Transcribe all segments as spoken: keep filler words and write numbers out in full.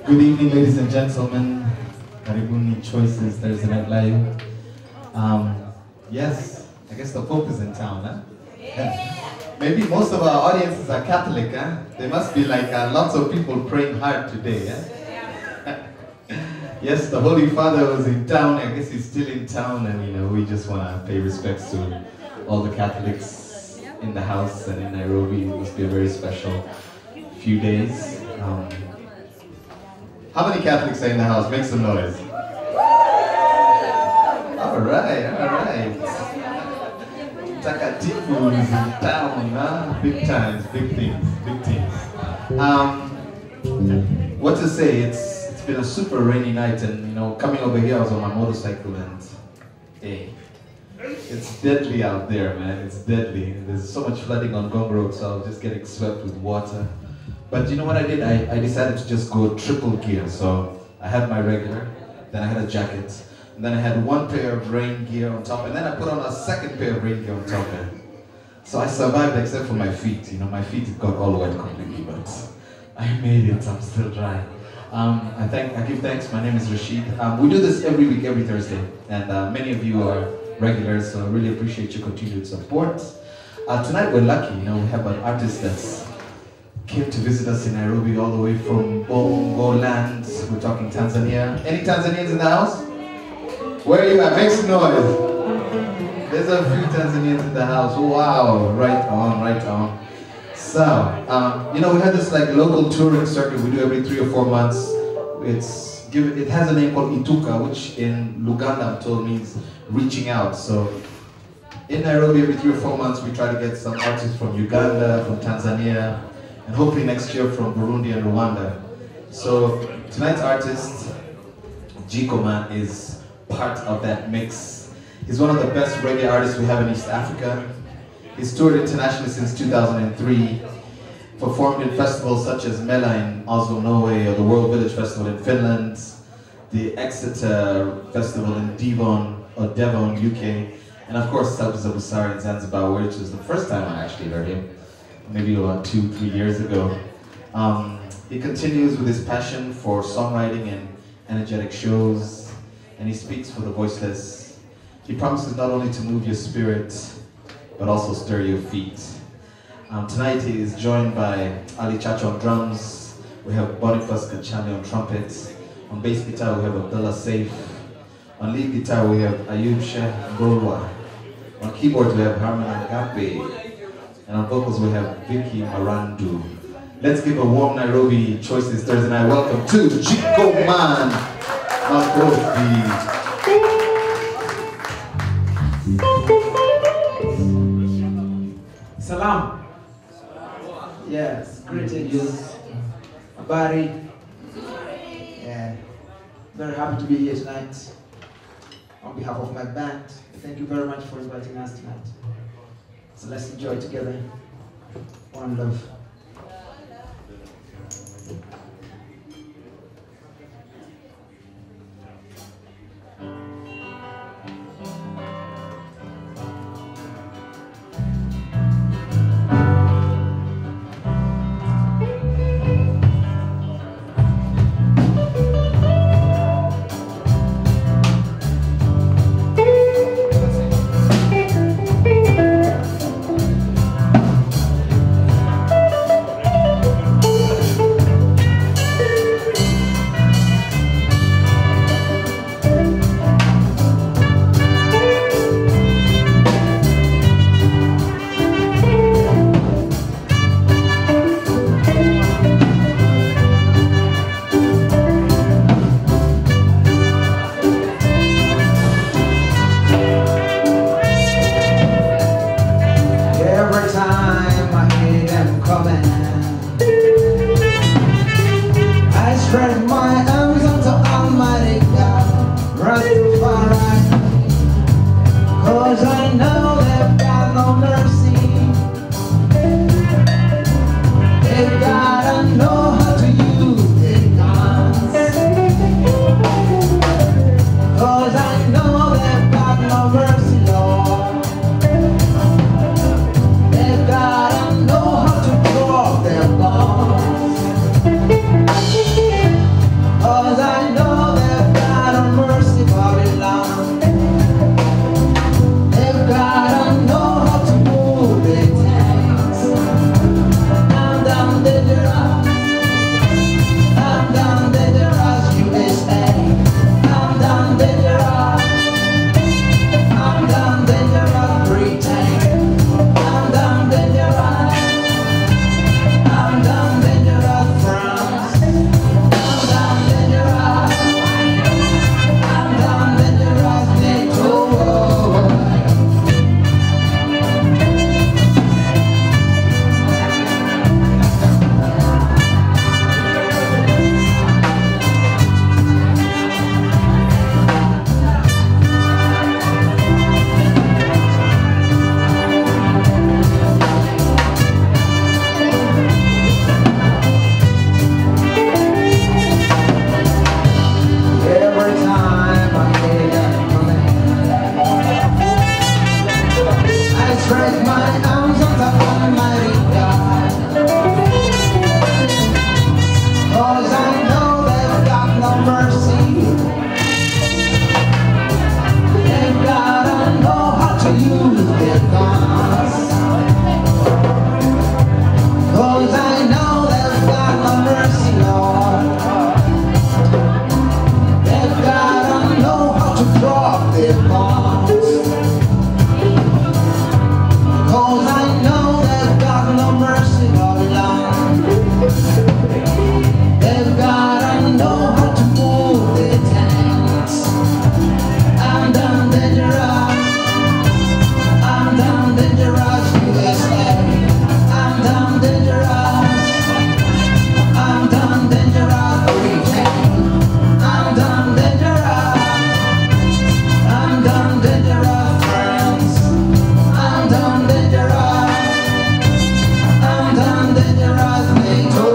Good evening, ladies and gentlemen. Karibuni Choices Thursday Night Live. Um, yes, I guess the Pope is in town, huh? Maybe most of our audiences are Catholic, huh? There must be like uh, lots of people praying hard today, huh? Yes, the Holy Father was in town. I guess he's still in town, and you know, we just want to pay respects to all the Catholics in the house and in Nairobi. It must be a very special few days. Um, how many Catholics are in the house? Make some noise. All right, all right. Takatifu is in town, huh? Big times, big things, big things. Um, what to say? It's it's been a super rainy night, and you know, coming over here, I was on my motorcycle, and hey, it's deadly out there, man. It's deadly. There's so much flooding on Gong Road, so I was just getting swept with water. But you know what I did? I, I decided to just go triple gear. So I had my regular, then I had a jacket, and then I had one pair of rain gear on top, and then I put on a second pair of rain gear on top. And so I survived except for my feet. You know, my feet got all wet completely, but I made it. I'm still dry. Um, I thank, I give thanks. My name is Rashid. Um, we do this every week, every Thursday, and uh, many of you are regulars, so I really appreciate your continued support. Uh, tonight we're lucky. You know, we have an artist that's came to visit us in Nairobi all the way from Bongo land. We're talking Tanzania. Any Tanzanians in the house? Where are you at? Make some noise. There's a few Tanzanians in the house. Wow, right on, right on. So, um, you know, we had this like local touring circuit we do every three or four months. It's give it has a name called Ituka, which in Luganda I'm told means reaching out. So in Nairobi every three or four months we try to get some artists from Uganda, from Tanzania, and hopefully next year from Burundi and Rwanda. So tonight's artist, Jiko Man, is part of that mix. He's one of the best reggae artists we have in East Africa. He's toured internationally since two thousand three, performed in festivals such as Mela in Oslo, Norway, or the World Village Festival in Finland, the Exeter Festival in Devon, or Devon, U K, and of course Sauti za Busara in Zanzibar, which was the first time I actually heard him. Maybe about two, three years ago. Um, he continues with his passion for songwriting and energetic shows, and he speaks for the voiceless. He promises not only to move your spirit, but also stir your feet. Um, tonight he is joined by Ali Chacho on drums, we have Boniface Kachami on trumpet, on bass guitar we have Abdullah Saif, on lead guitar we have Ayub Sheikh Golwa, on keyboard we have Harman Agape, and on vocals we have Vicky Marandu. Let's give a warm Nairobi Choices Thursday night welcome to Jiko Man Makofi. Salam. Yes, greetings. Habari. Yeah, very happy to be here tonight. On behalf of my band, thank you very much for inviting us tonight. So let's enjoy together. One love. Thank you. Spread my arms on the Almighty God, 'cause I know they've got no mercy. They've gotta know how to use their guns, 'cause I know they've got no mercy, Lord. They've gotta know how to drop their bombs, 'cause I know they've got no mercy, Lord. They've gotta know how to move their tanks. I'm done dangerous, I'm done dangerous, U S A. I'm done dangerous, I'm done dangerous, Britain. I'm done dangerous, I'm done dangerous, France. I'm done dangerous, I'm done dangerous, NATO.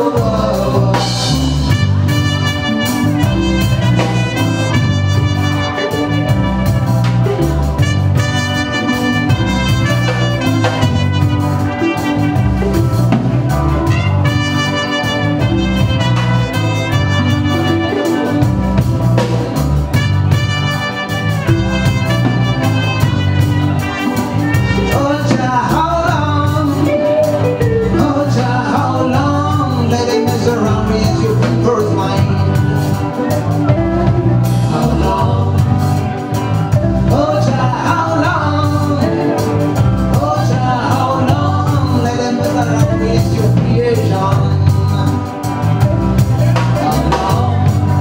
Oh, Jah, how long? Oh, Jah, how long? Let him mess around me as you birth mine. How long? Oh, Jah, how long? Oh, Jah, how long? Let him mess around me as your creation. How long?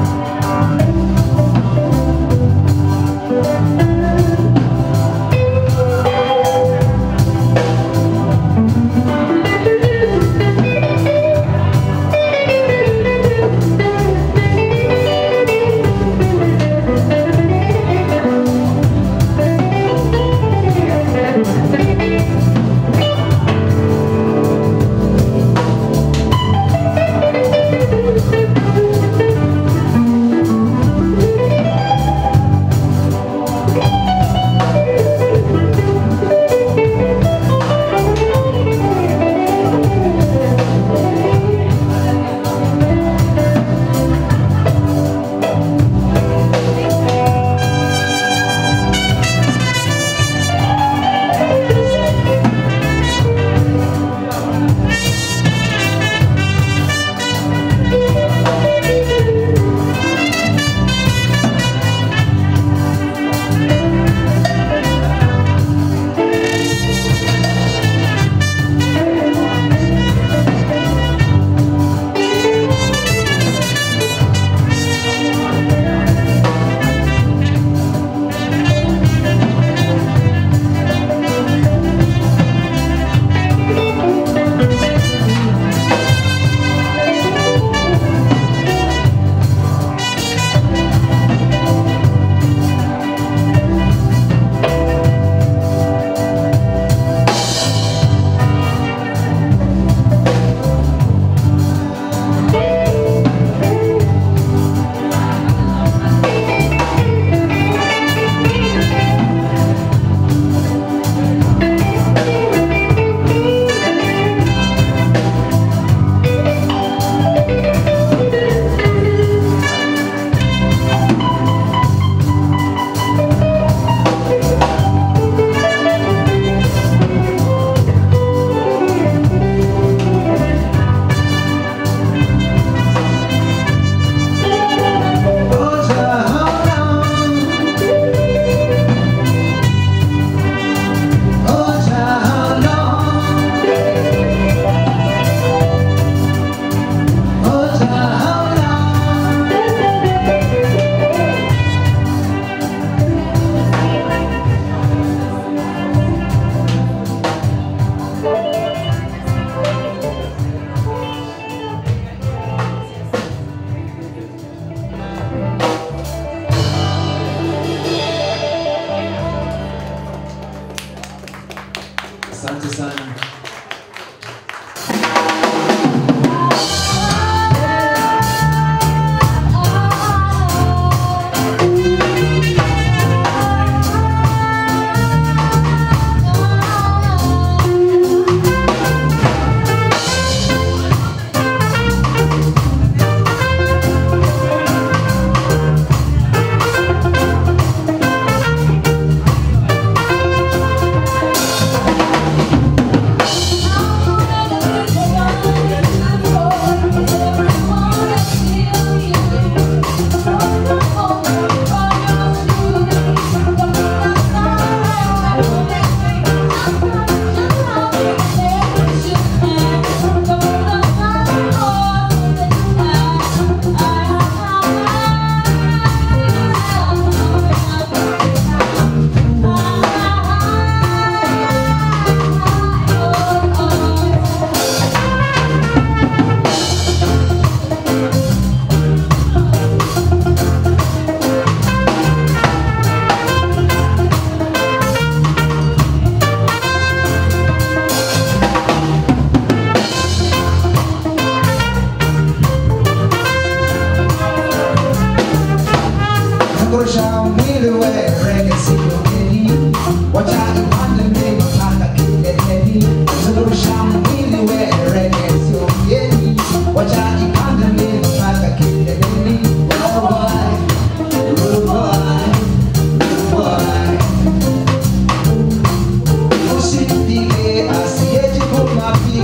Asante sana.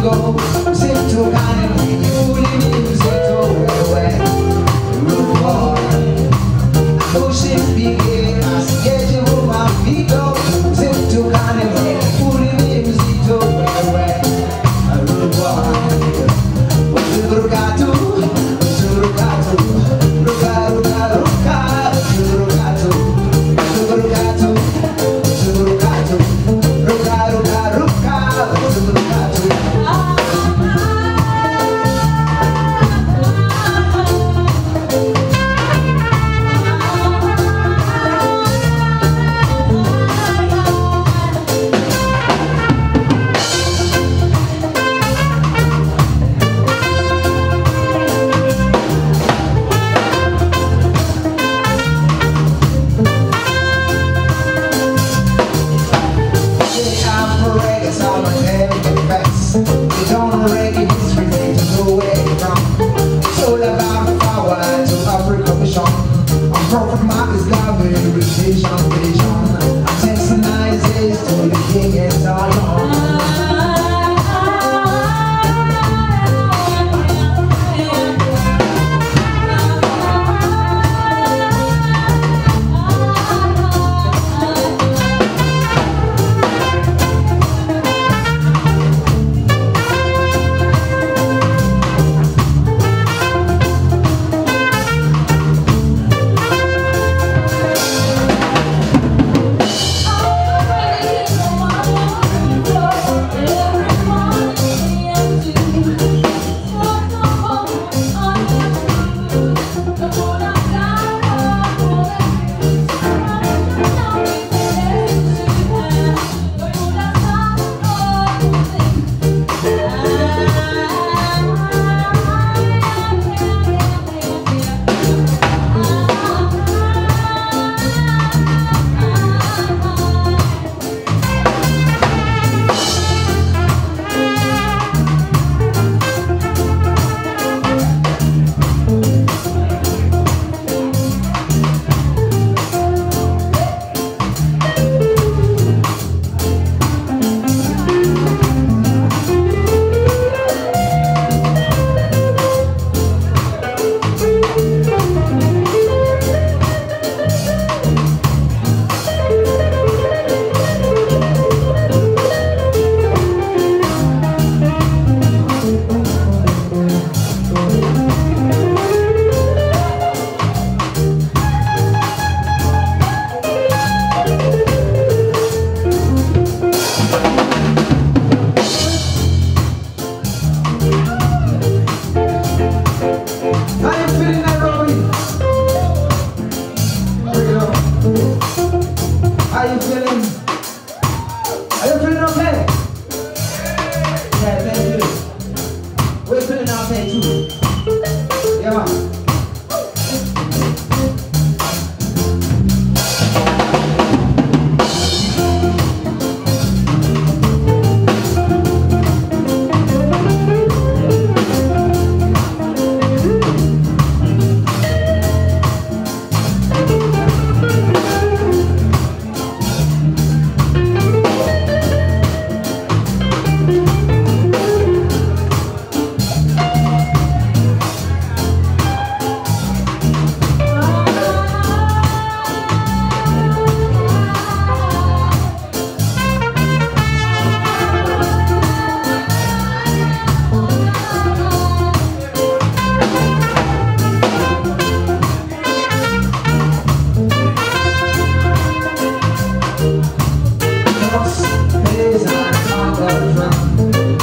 go. Mzito gani uli ni mzito wewe. Rude boy. Ushipige asiyeje mapito. Mzito gani uli ni mzito wewe. Rude boy. Uturukatu, uturukatu, ruka ruka ruka, uturukatu, uturukatu, uturukatu, ruka ruka ruka, uturukatu. Prophet Mark is gathering vision, vision. I'm testing eyes to the king and Zion. How you feeling? Are you feeling okay? Yeah, thank you. We're feeling okay too. Yeah, man. Is I talk from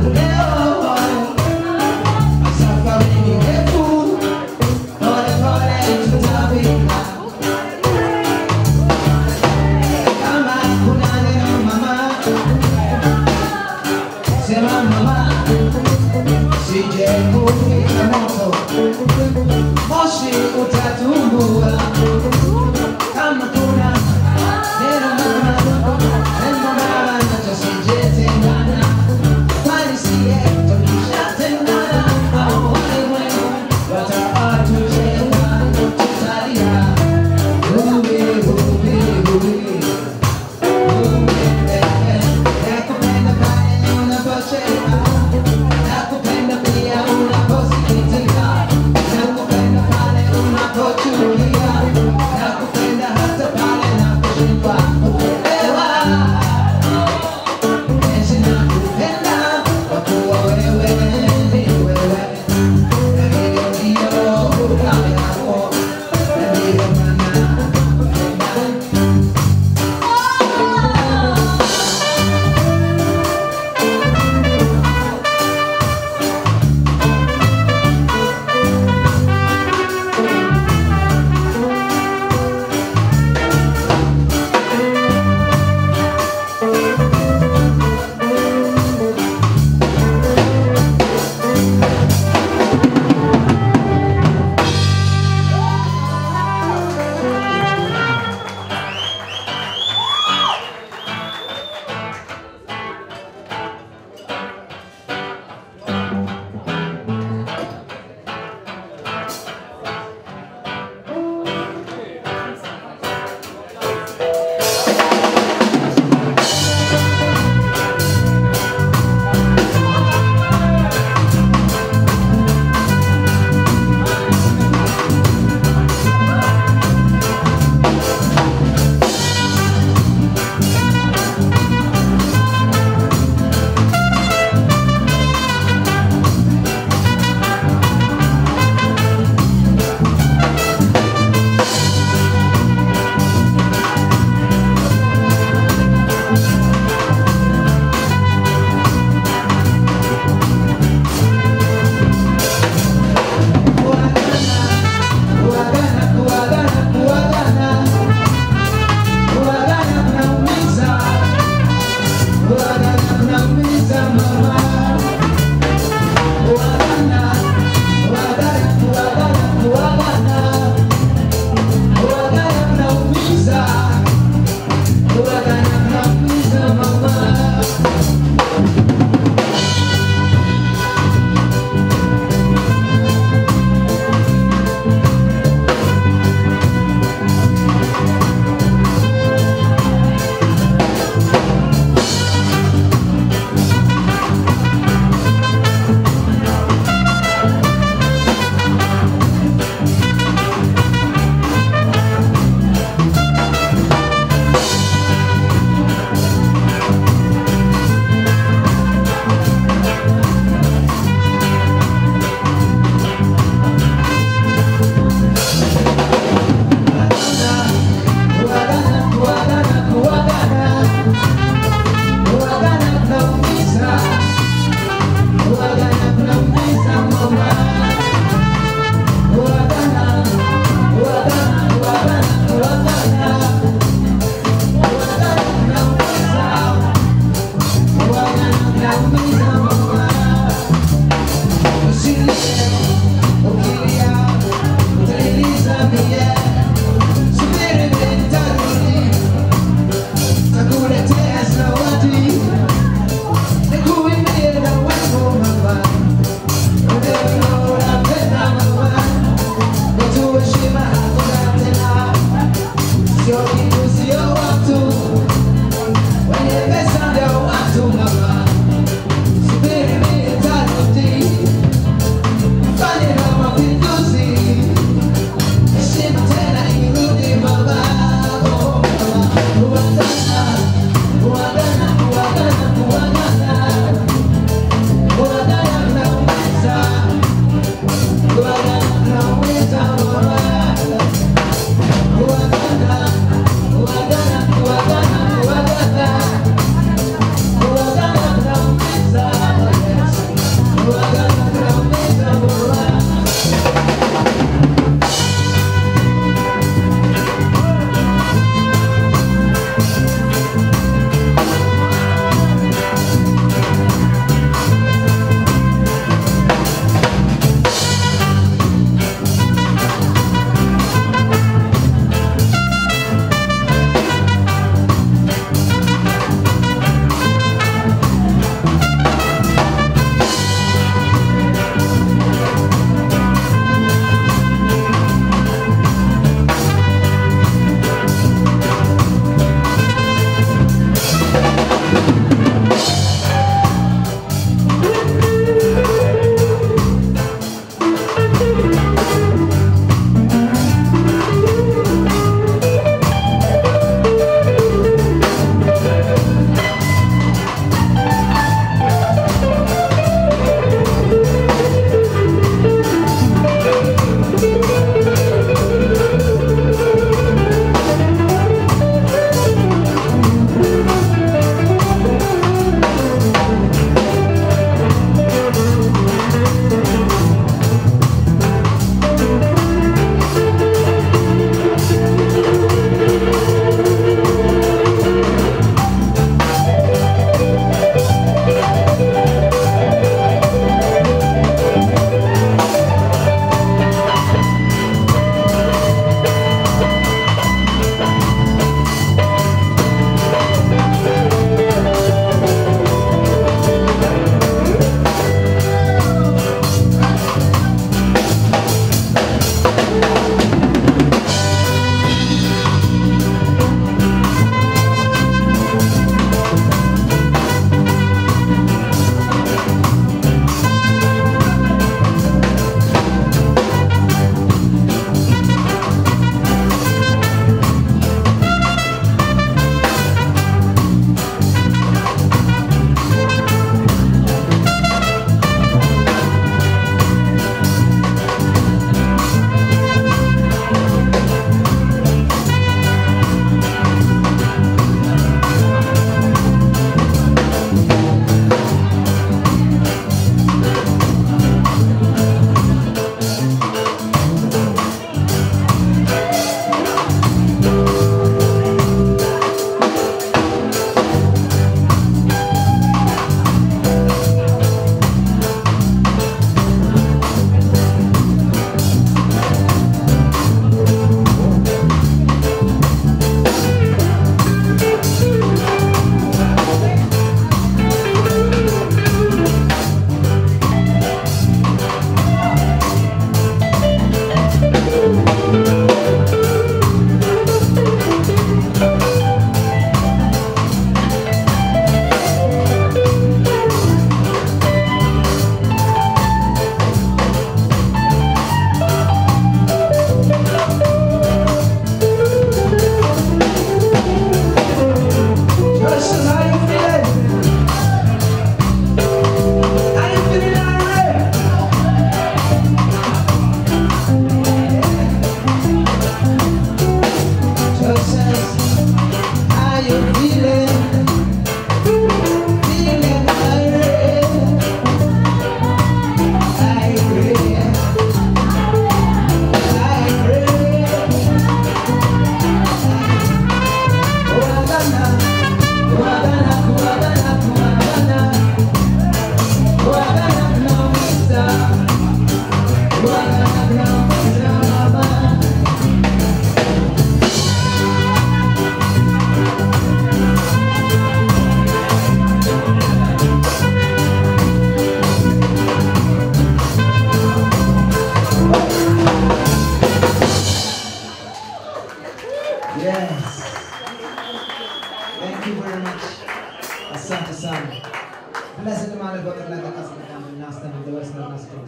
Nakupenda pia unaposikitika, nakupenda pale unapochua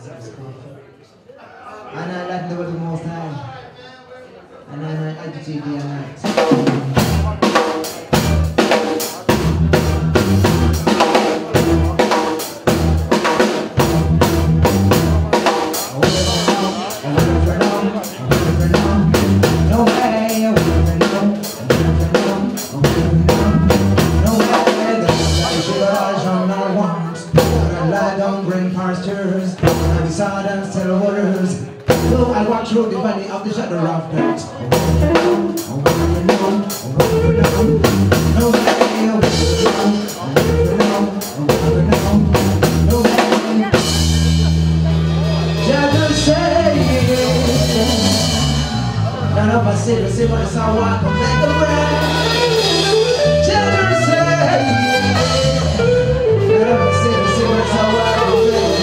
And I like the the most high. And I agitate day and night. I walk through the valley of the shadow of death. Just say, none of us say the same, but it's our walk of the bread. Just say, none of us say the same, but it's our walk of the bread.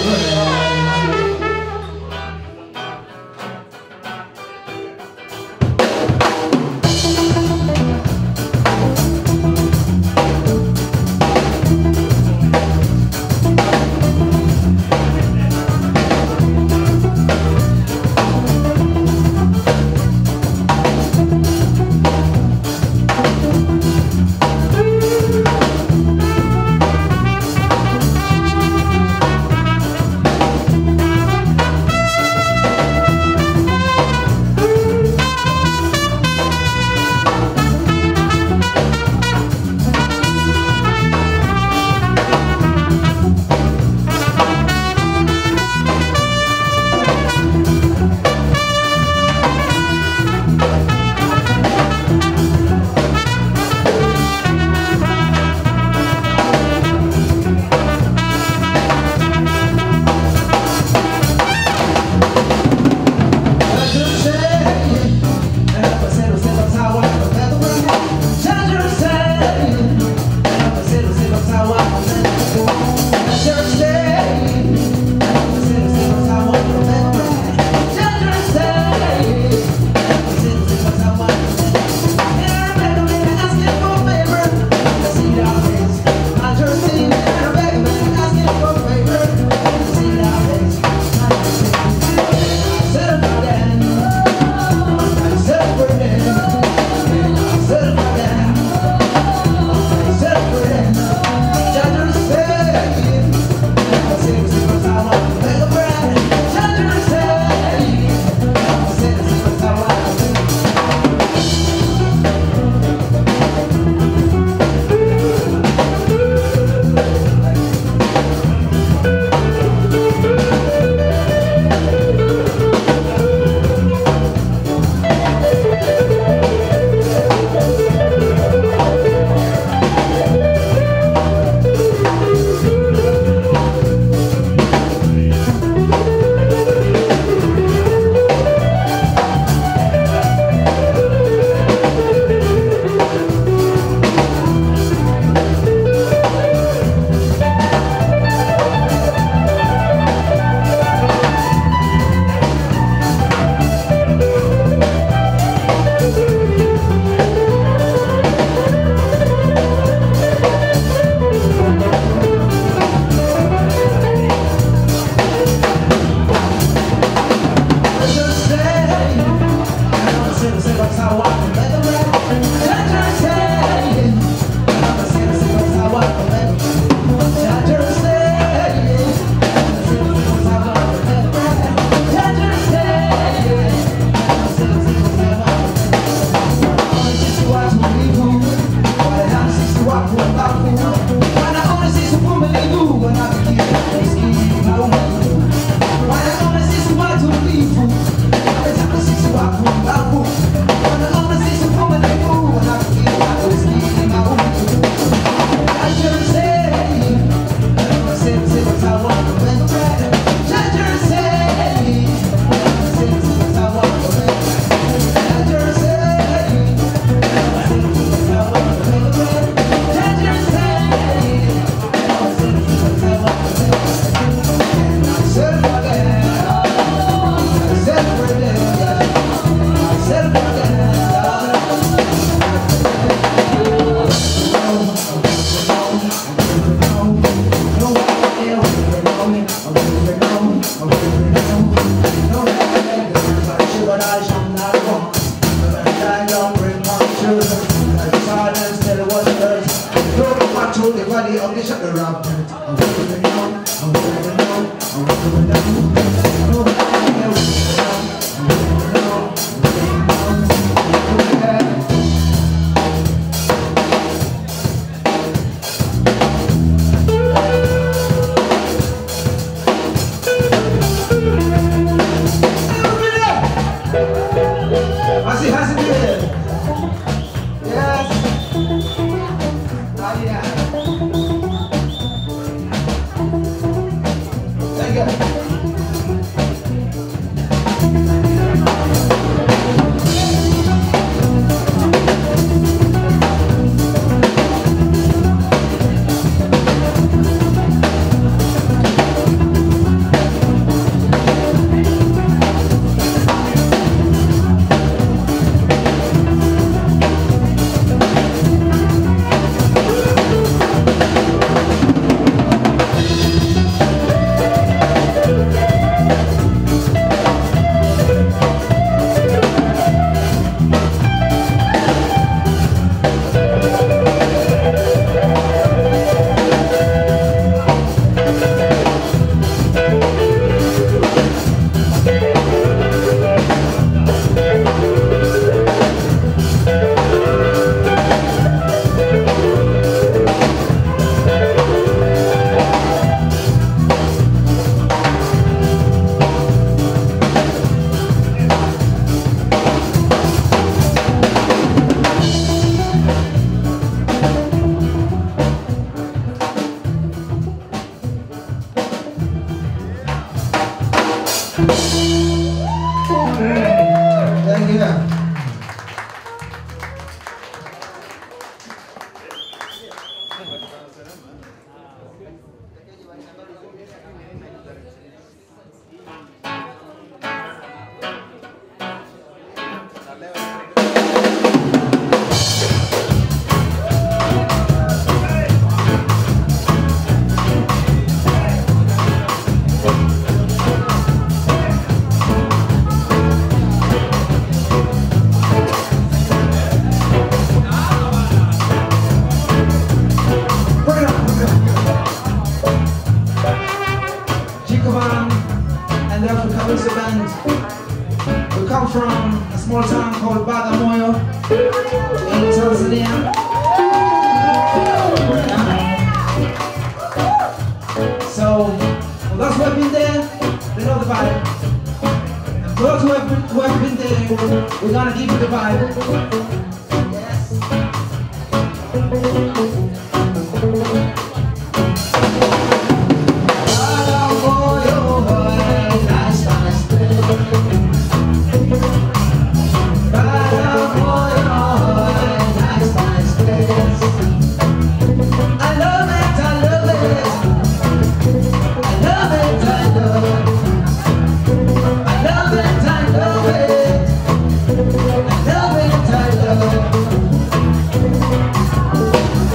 I love it, I love it.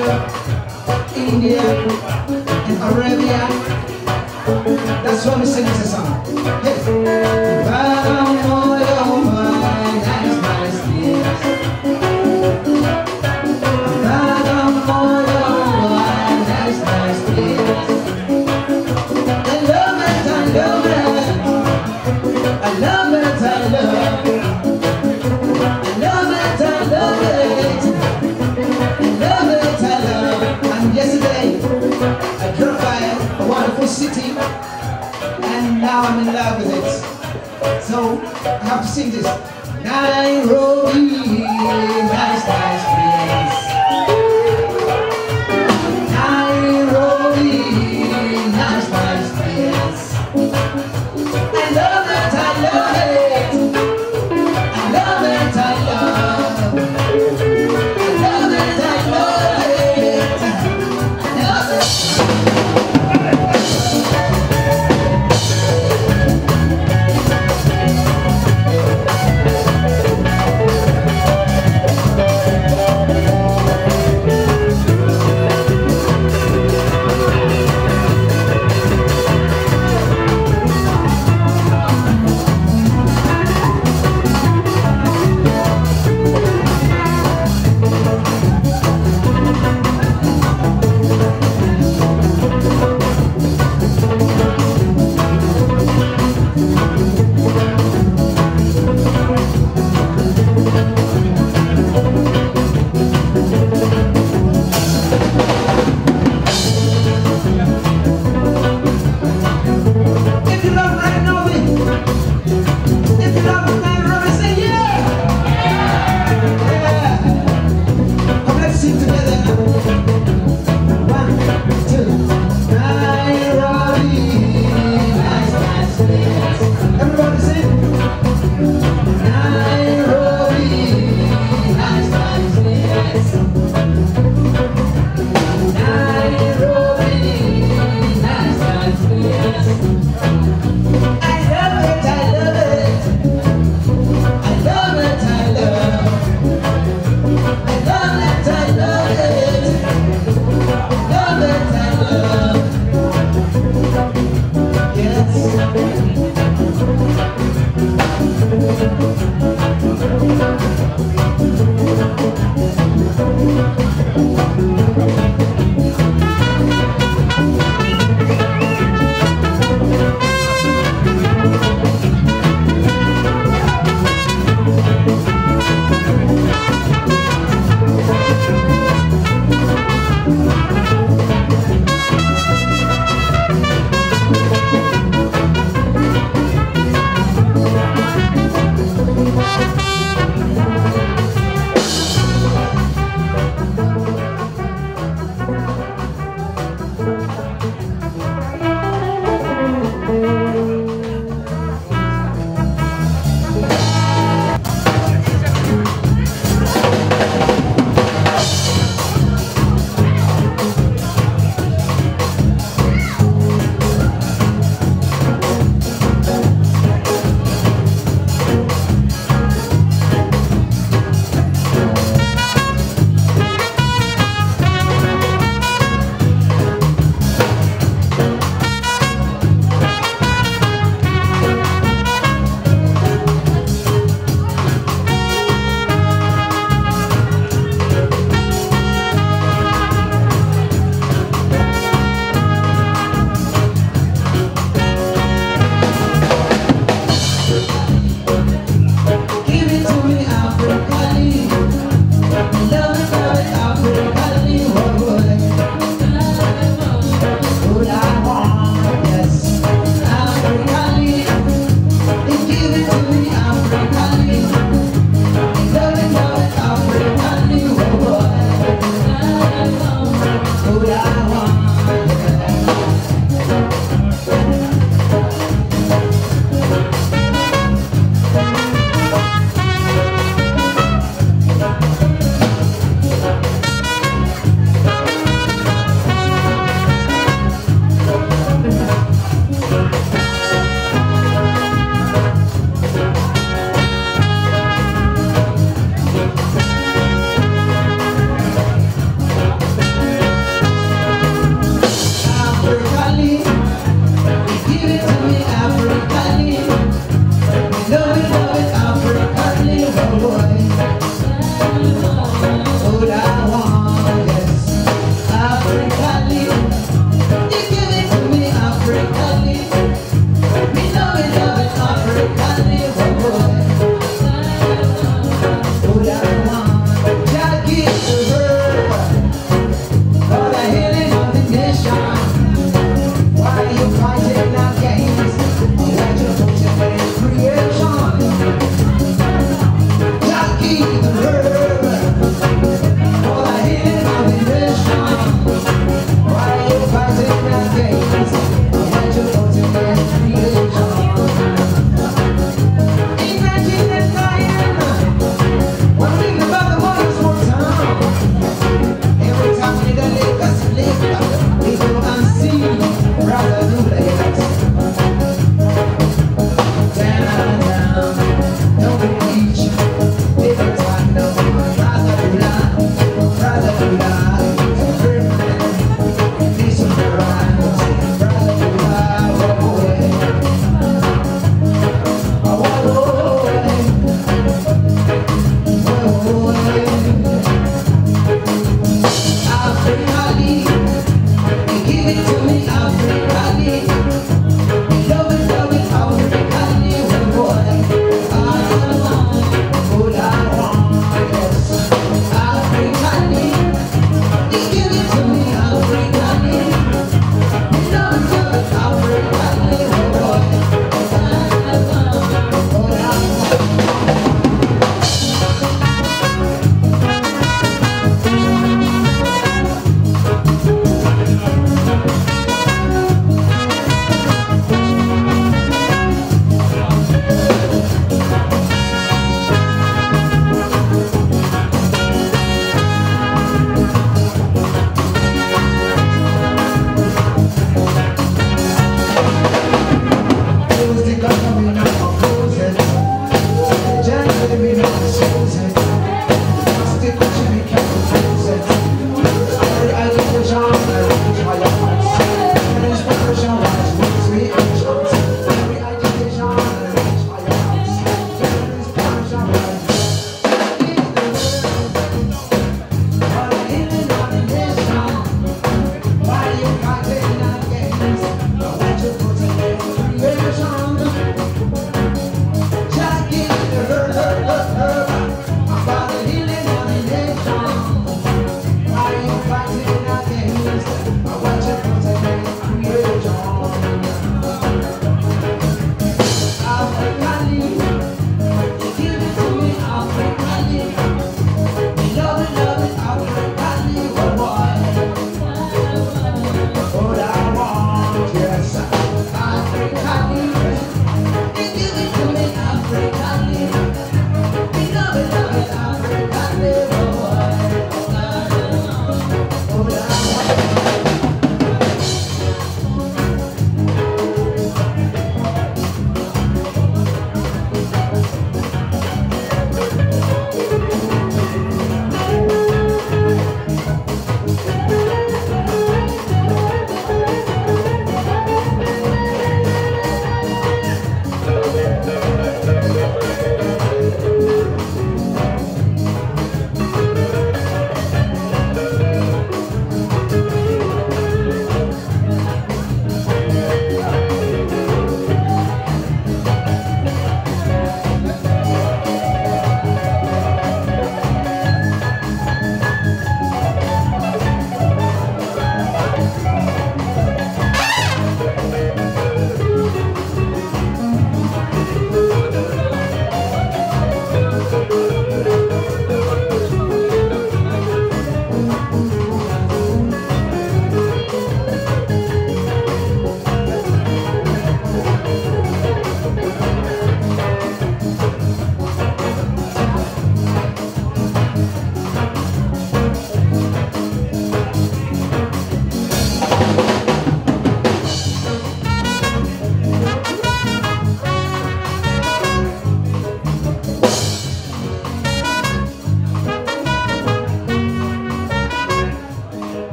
India, and Arabia. That's why we sing this song. Hey. City, and now I'm in love with it. So I have to sing this. Nairobi, nice, nice place. Nairobi, nice, nice place. I love it, I love it. I love it, I love. I love it, I love it. I love it.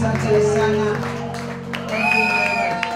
Asante sana. Thank you very much.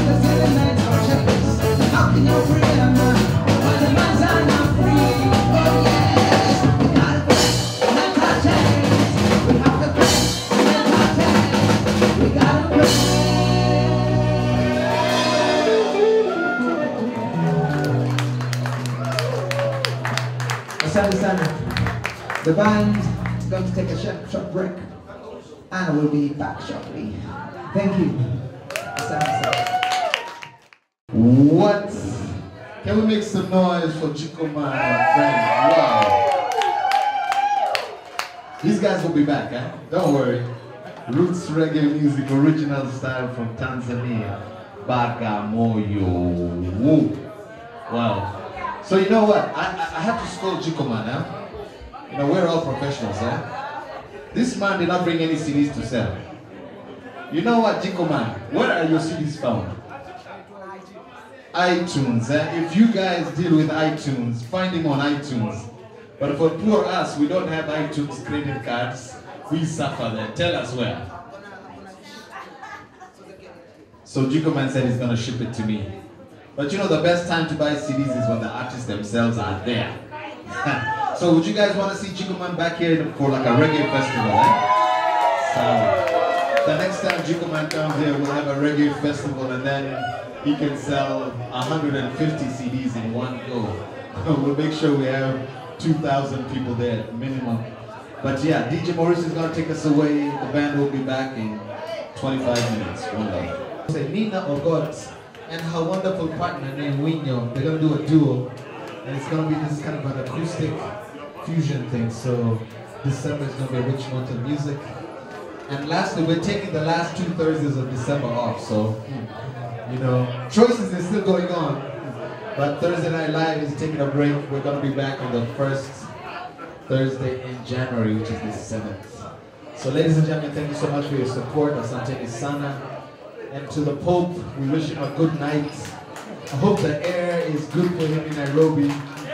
When the man's are not free, oh Asante sana. The band is going to take a short, short break and we'll be back shortly. Thank you. Asante sana. What? Can we make some noise for Chico Man, my friend? Wow. These guys will be back, eh? Don't worry. Roots reggae music, original style from Tanzania. Bagamoyo. Woo. Wow. So you know what? I, I, I have to scold Chico Man, eh? You know, we're all professionals, eh? This man did not bring any C Ds to sell. You know what, Chico Man? Where are your C Ds found? iTunes. Eh? If you guys deal with iTunes, find him on iTunes. But for poor us, we don't have iTunes credit cards. We suffer there. Tell us where. So Chico Man said he's gonna ship it to me. But you know the best time to buy C Ds is when the artists themselves are there. So would you guys want to see Chico Man back here for like a reggae festival? Eh? So the next time Chico Man comes here, we'll have a reggae festival and then he can sell one hundred fifty C Ds in one go. We'll make sure we have two thousand people there minimum. But yeah, D J Maurice is going to take us away. The band will be back in twenty-five minutes. One love. Say Nina Ogot and her wonderful partner named Winyo. They're going to do a duo. And it's going to be this kind of an acoustic fusion thing. So December is going to be a rich month of music. And lastly, we're taking the last two Thursdays of December off. So, you know, Choices is still going on. But Thursday Night Live is taking a break. We're going to be back on the first Thursday in January, which is the seventh. So ladies and gentlemen, thank you so much for your support. Asante Sana. And to the Pope, we wish him a good night. I hope the air is good for him in Nairobi.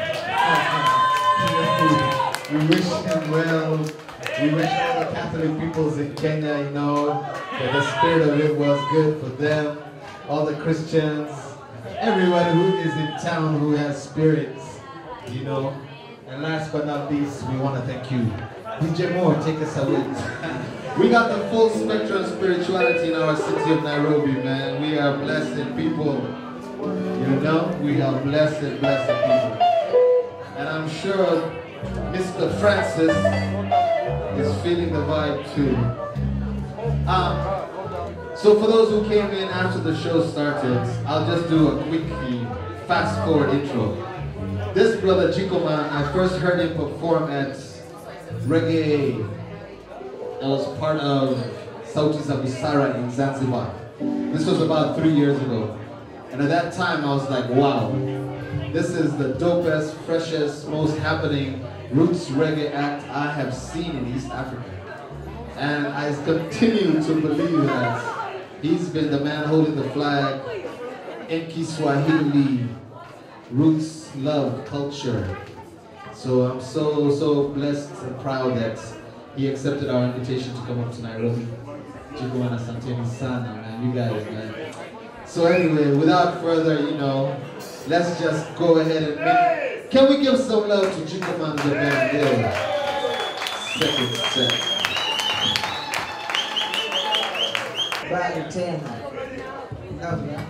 We wish him well. We wish all the Catholic peoples in Kenya, you know, that the spirit of it was good for them. All the Christians, everybody who is in town who has spirits, you know. And last but not least, we want to thank you. D J Moore, take us away. We got the full spectrum of spirituality in our city of Nairobi, man. We are blessed people. You know, we are blessed, blessed people. And I'm sure Mister Francis is feeling the vibe too. Um, so for those who came in after the show started, I'll just do a quick fast forward intro. This brother Chico Man, I first heard him perform at Reggae. I was part of Sauti za Busara in Zanzibar. This was about three years ago. And at that time I was like, wow, this is the dopest, freshest, most happening roots reggae act I have seen in East Africa. And I continue to believe that he's been the man holding the flag in Kiswahili, roots, love, culture. So I'm so, so blessed and proud that he accepted our invitation to come up to Nairobi. Chico Man, asanteni sana, man, you guys, man. So anyway, without further, you know, let's just go ahead and make, can we give some love to Chico Man and the band? Yeah. Second step. Bye, ten. Love you.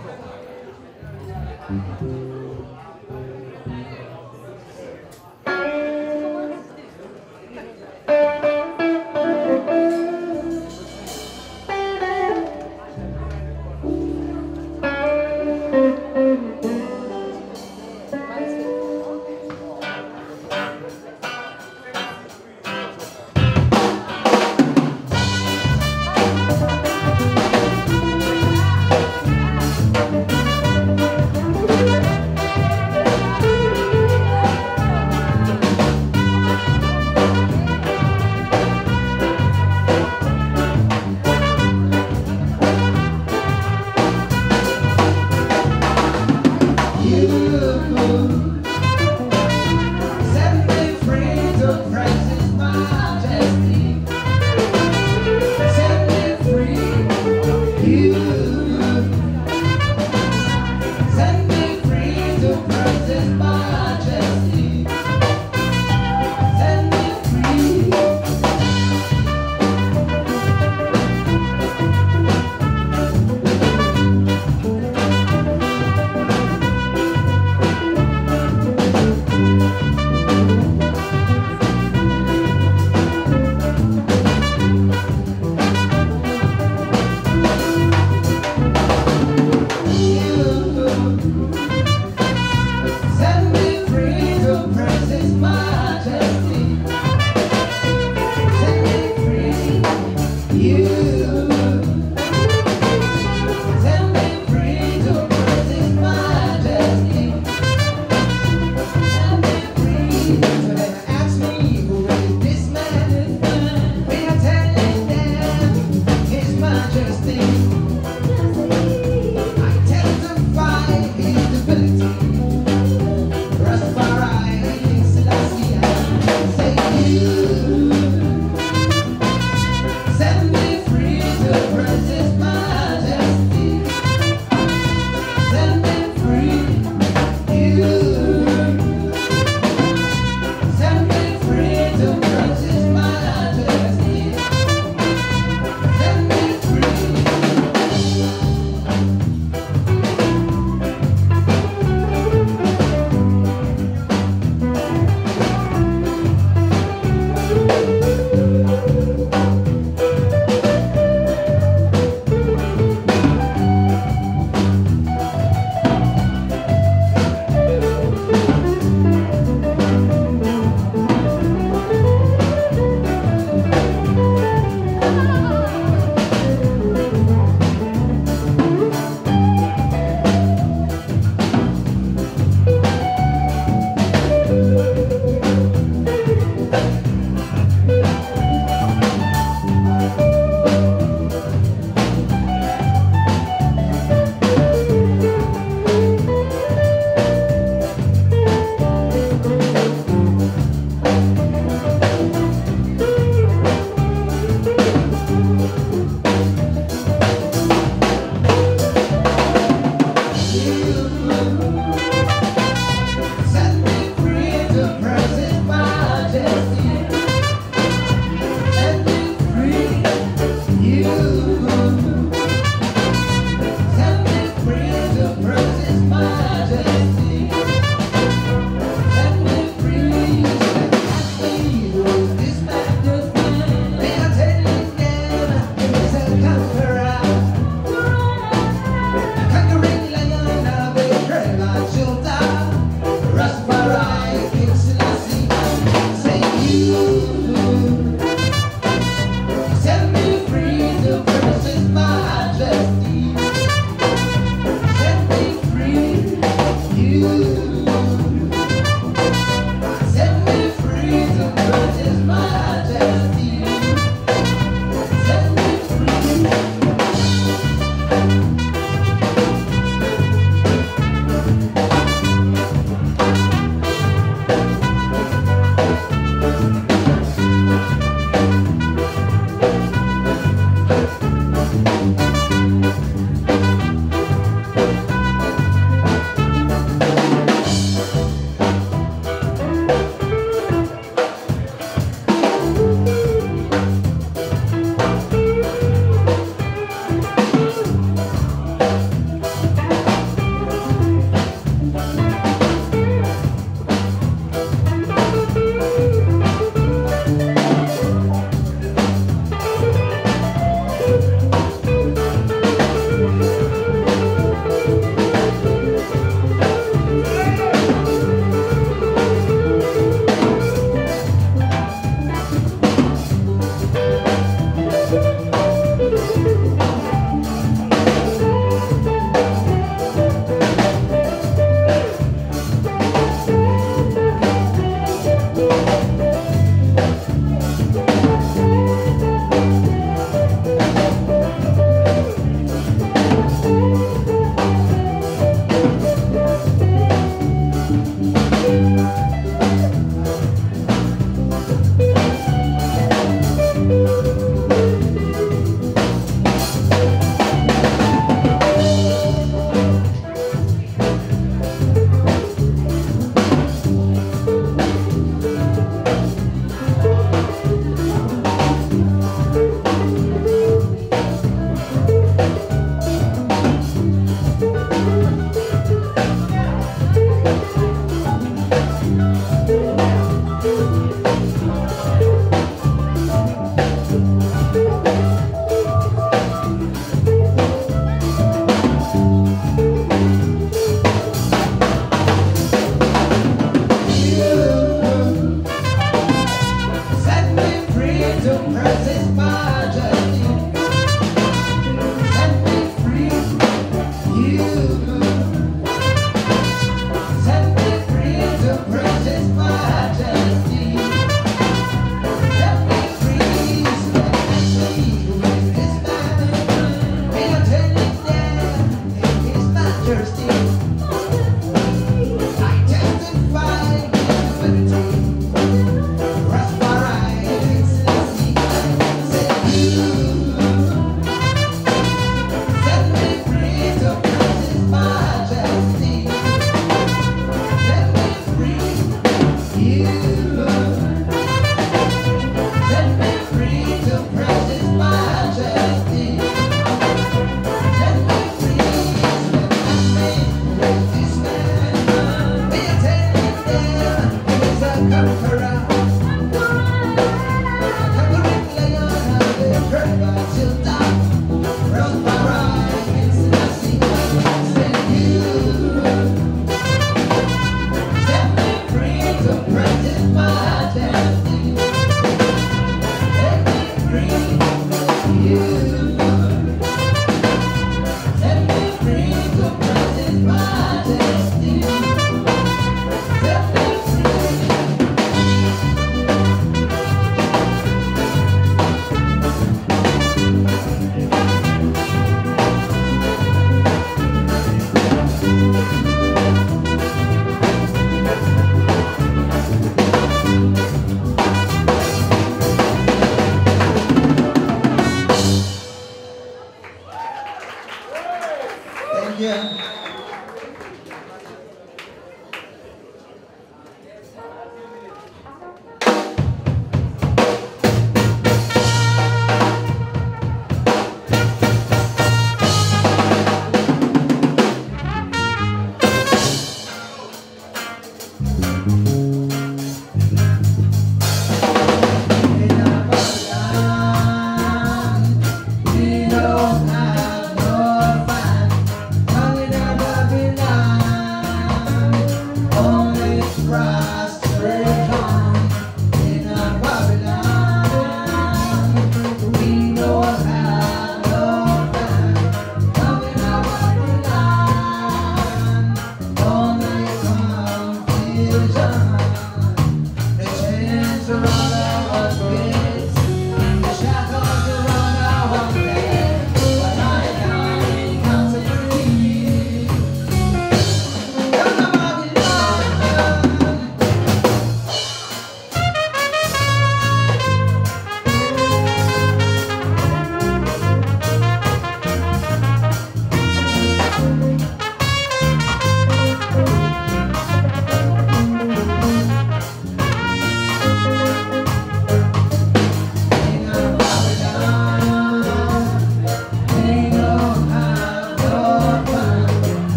All night long.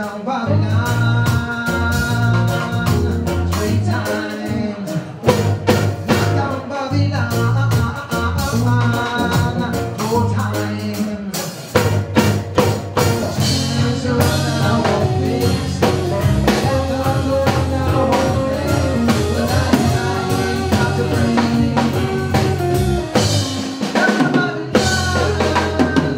down Babylon three times. Knock down Babylon four times. Chains around our feet. Shackles around our legs. But I ain't got to breathe. Down Babylon.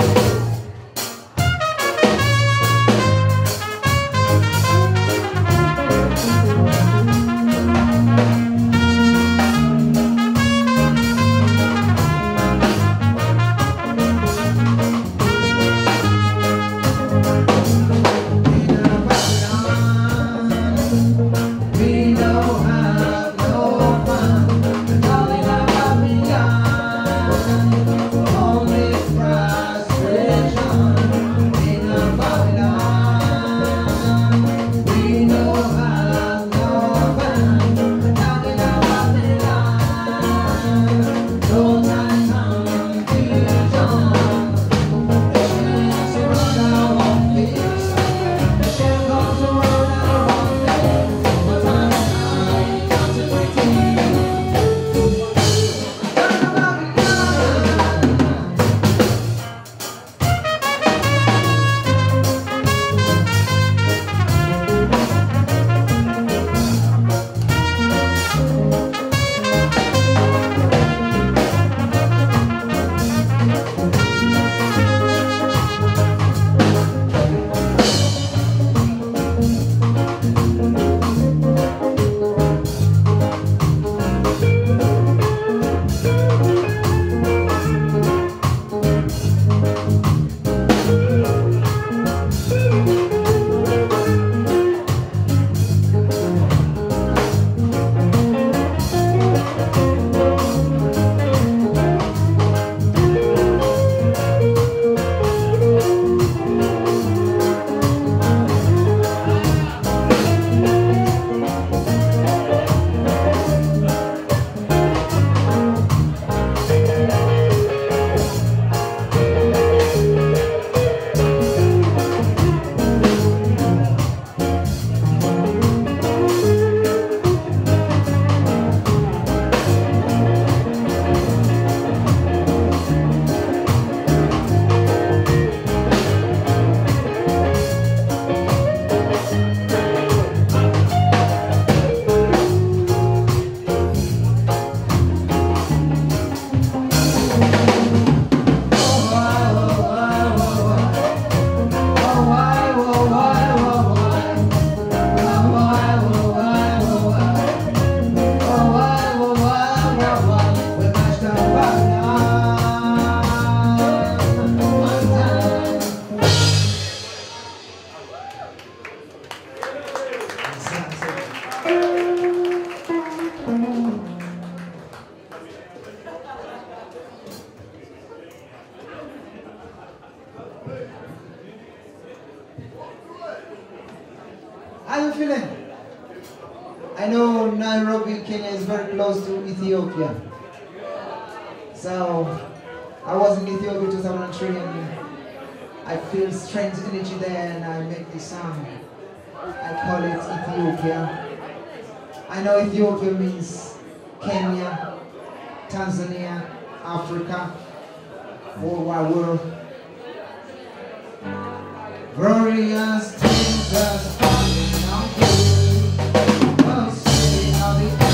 How are you feeling? I know Nairobi, Kenya is very close to Ethiopia. So I was in Ethiopia in two thousand three and I feel strange energy there and I make this song. I call it Ethiopia. I know Ethiopia means Kenya, Tanzania, Africa, whole wide world. Glorious Jesus, falling on you. Oh, city of the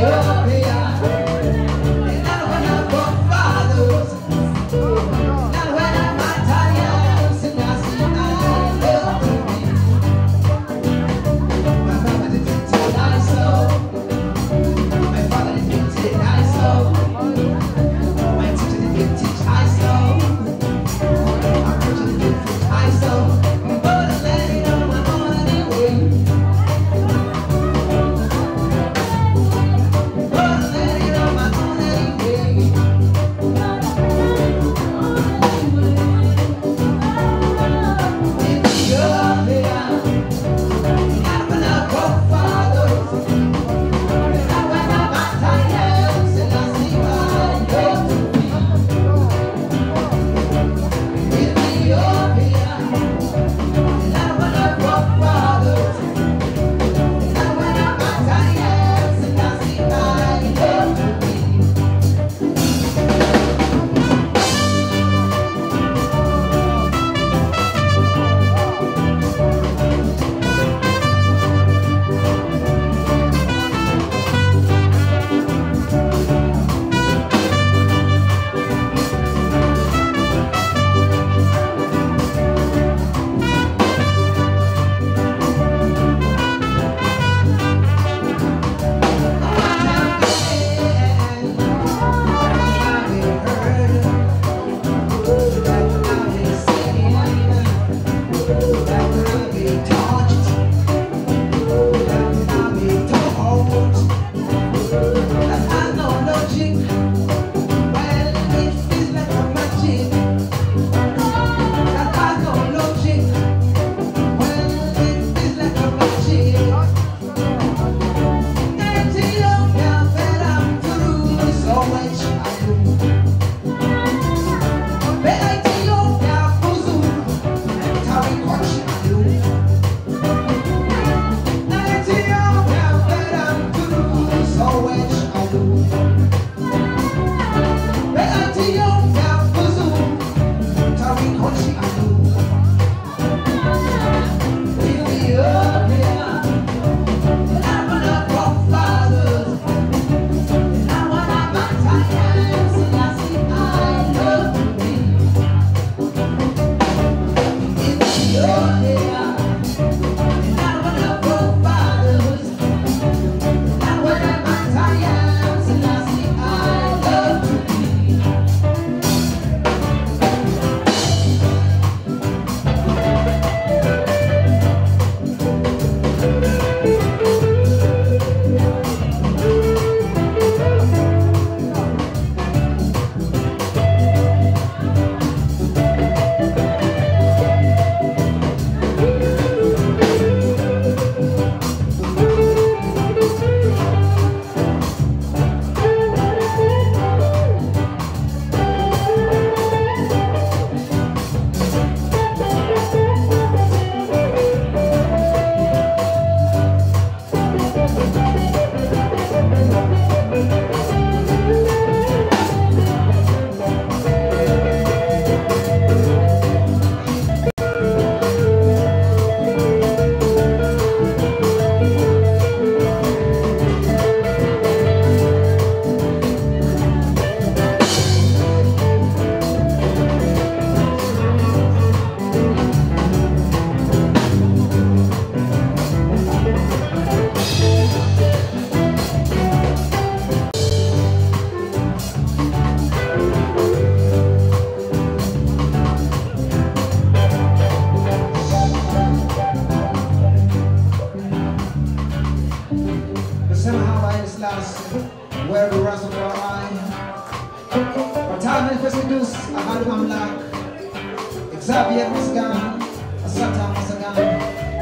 Xavier Musgan, Asata Masagan,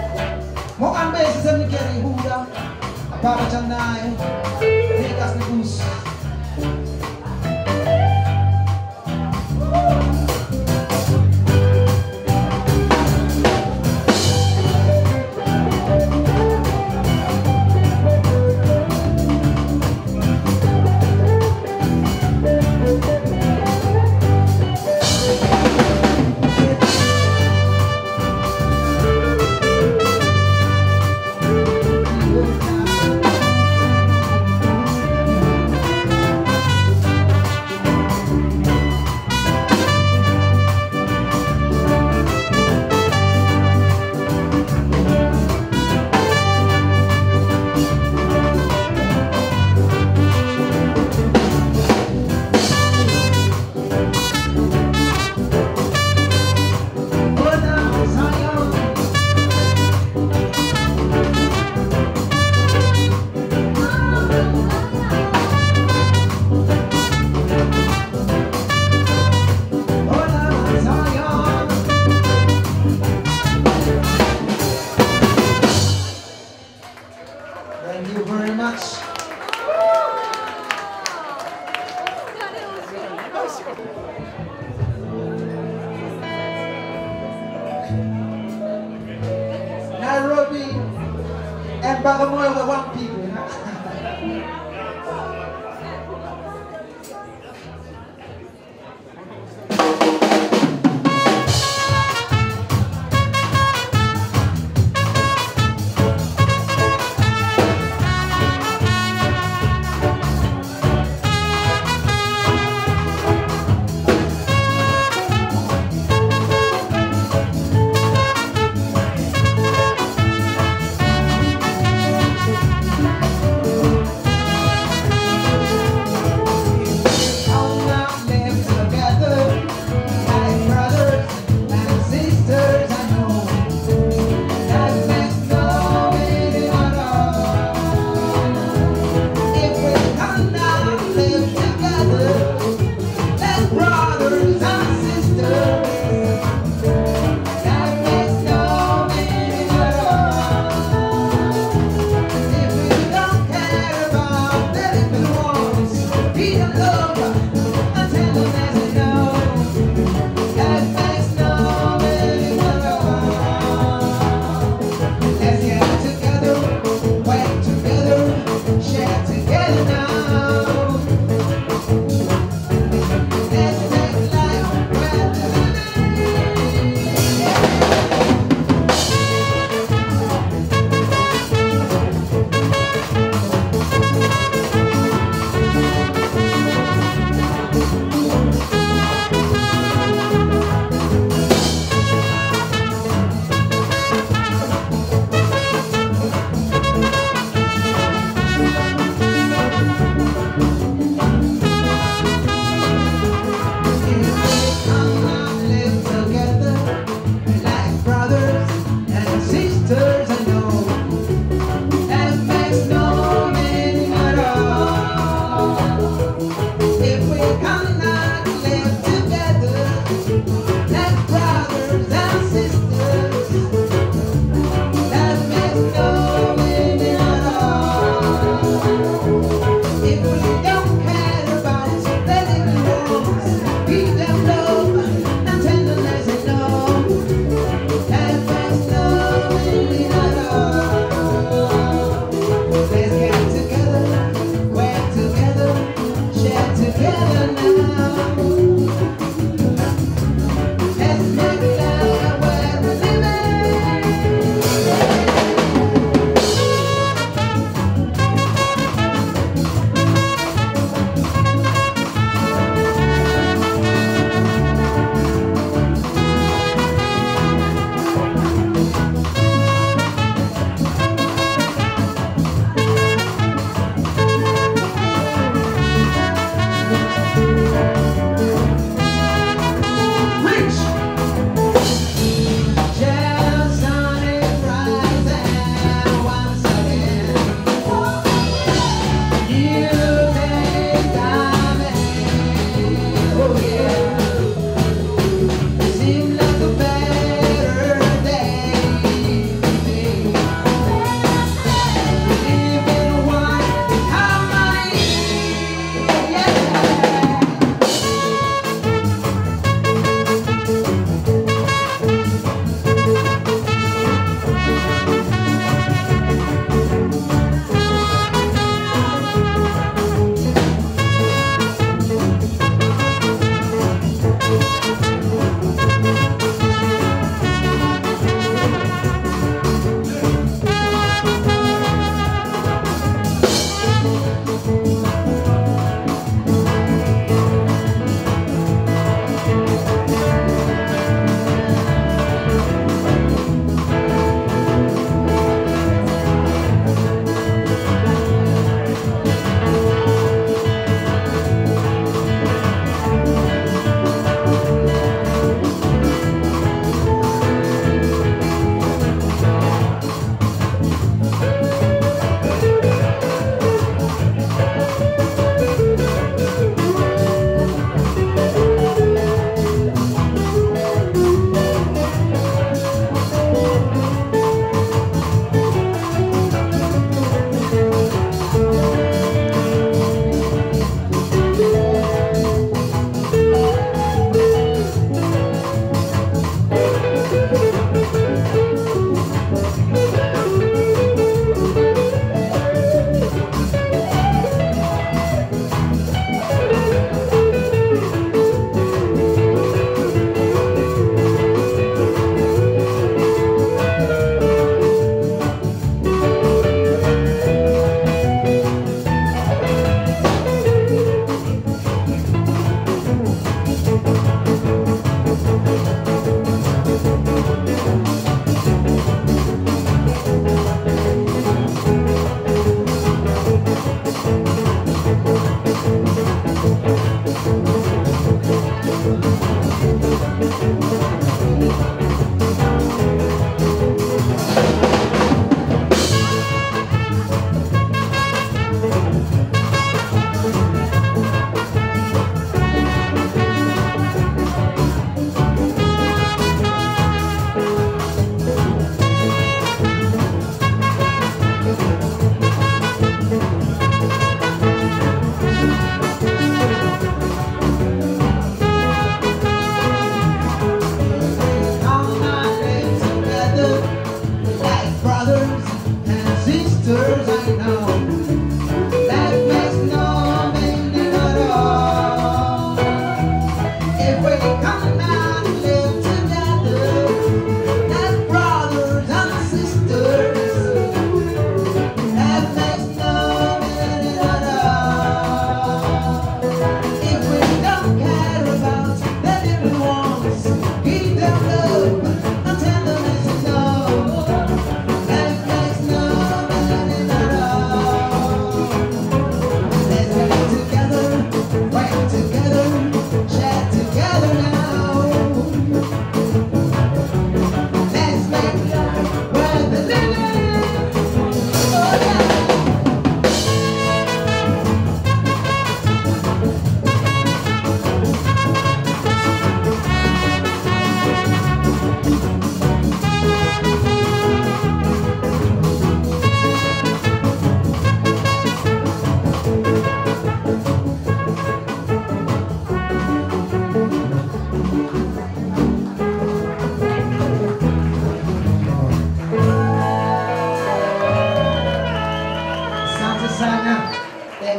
Mohan Base Zemnikeri Huda, Apapa Chanai, Vegas Nebus.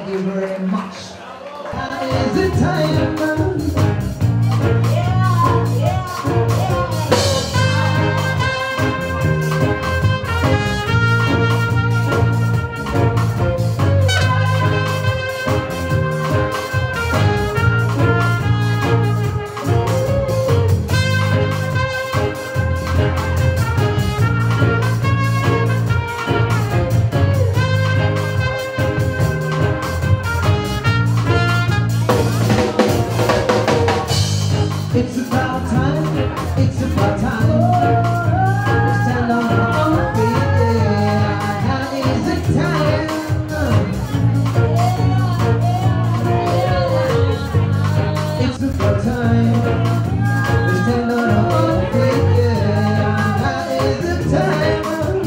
Thank you very much. Now is the time. It's about time, it's about time. Stand on our feet, yeah. Now is the time. It's about time. Stand on our feet, yeah. Now is the time.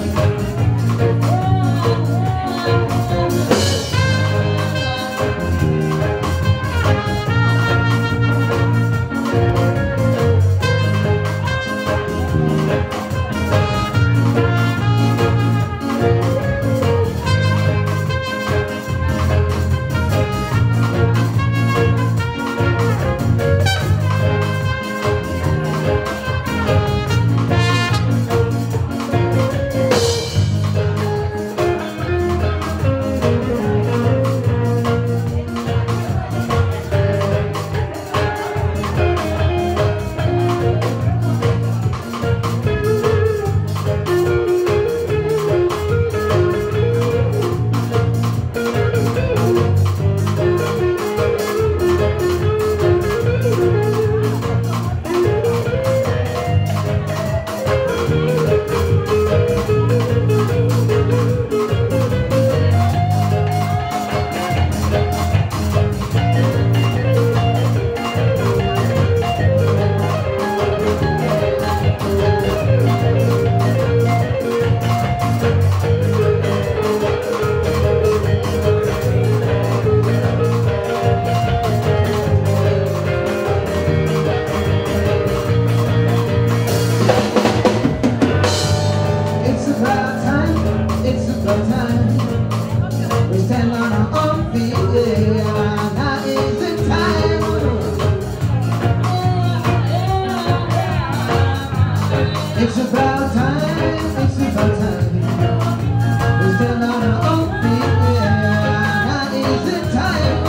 It's about time, it's about time. We stand on our own feet, yeah. Now is the time.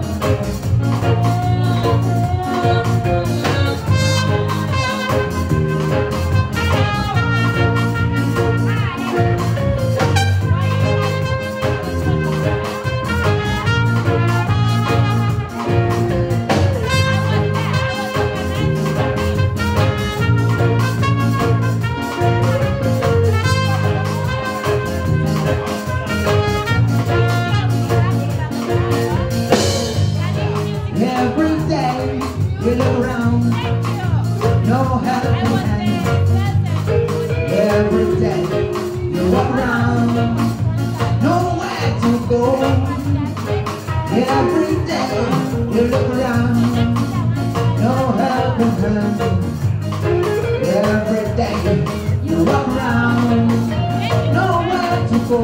Every day we look around, no helping hand. Every day you walk around, nowhere to go. Every day you look around, no helping hand. Every day you walk around, nowhere to go.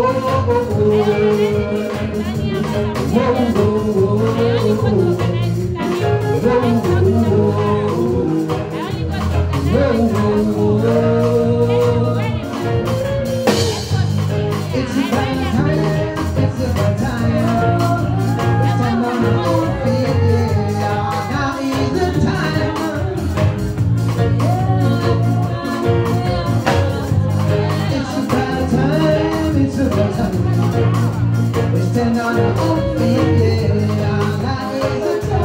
Whoa, whoa, whoa. It's about time, it's about time. We stand on our own feet, yeah. Now is the time. It's about time, it's about time. We stand on our own feet, yeah. Now is the time.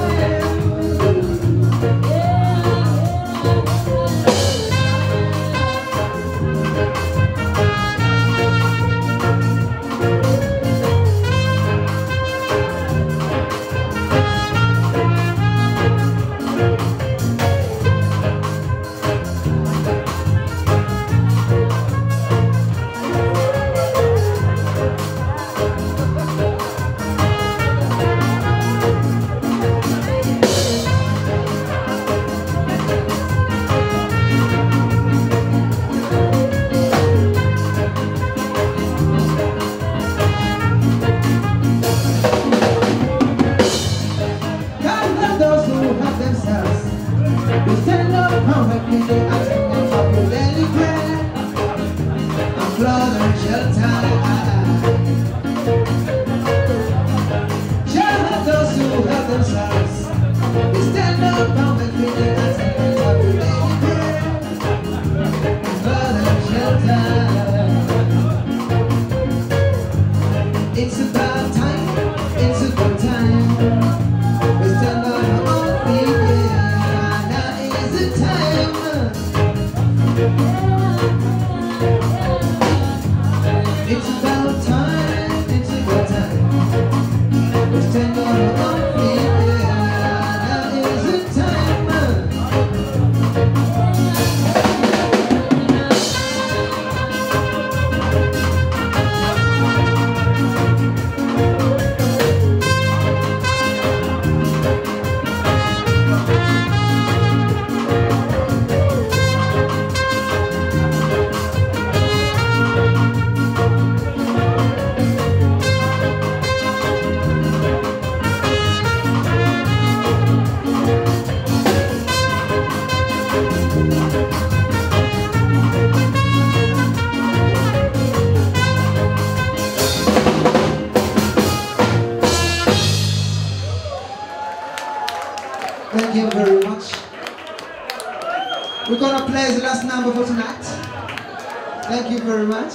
Thank you very much. We're gonna play the last number for tonight. Thank you very much.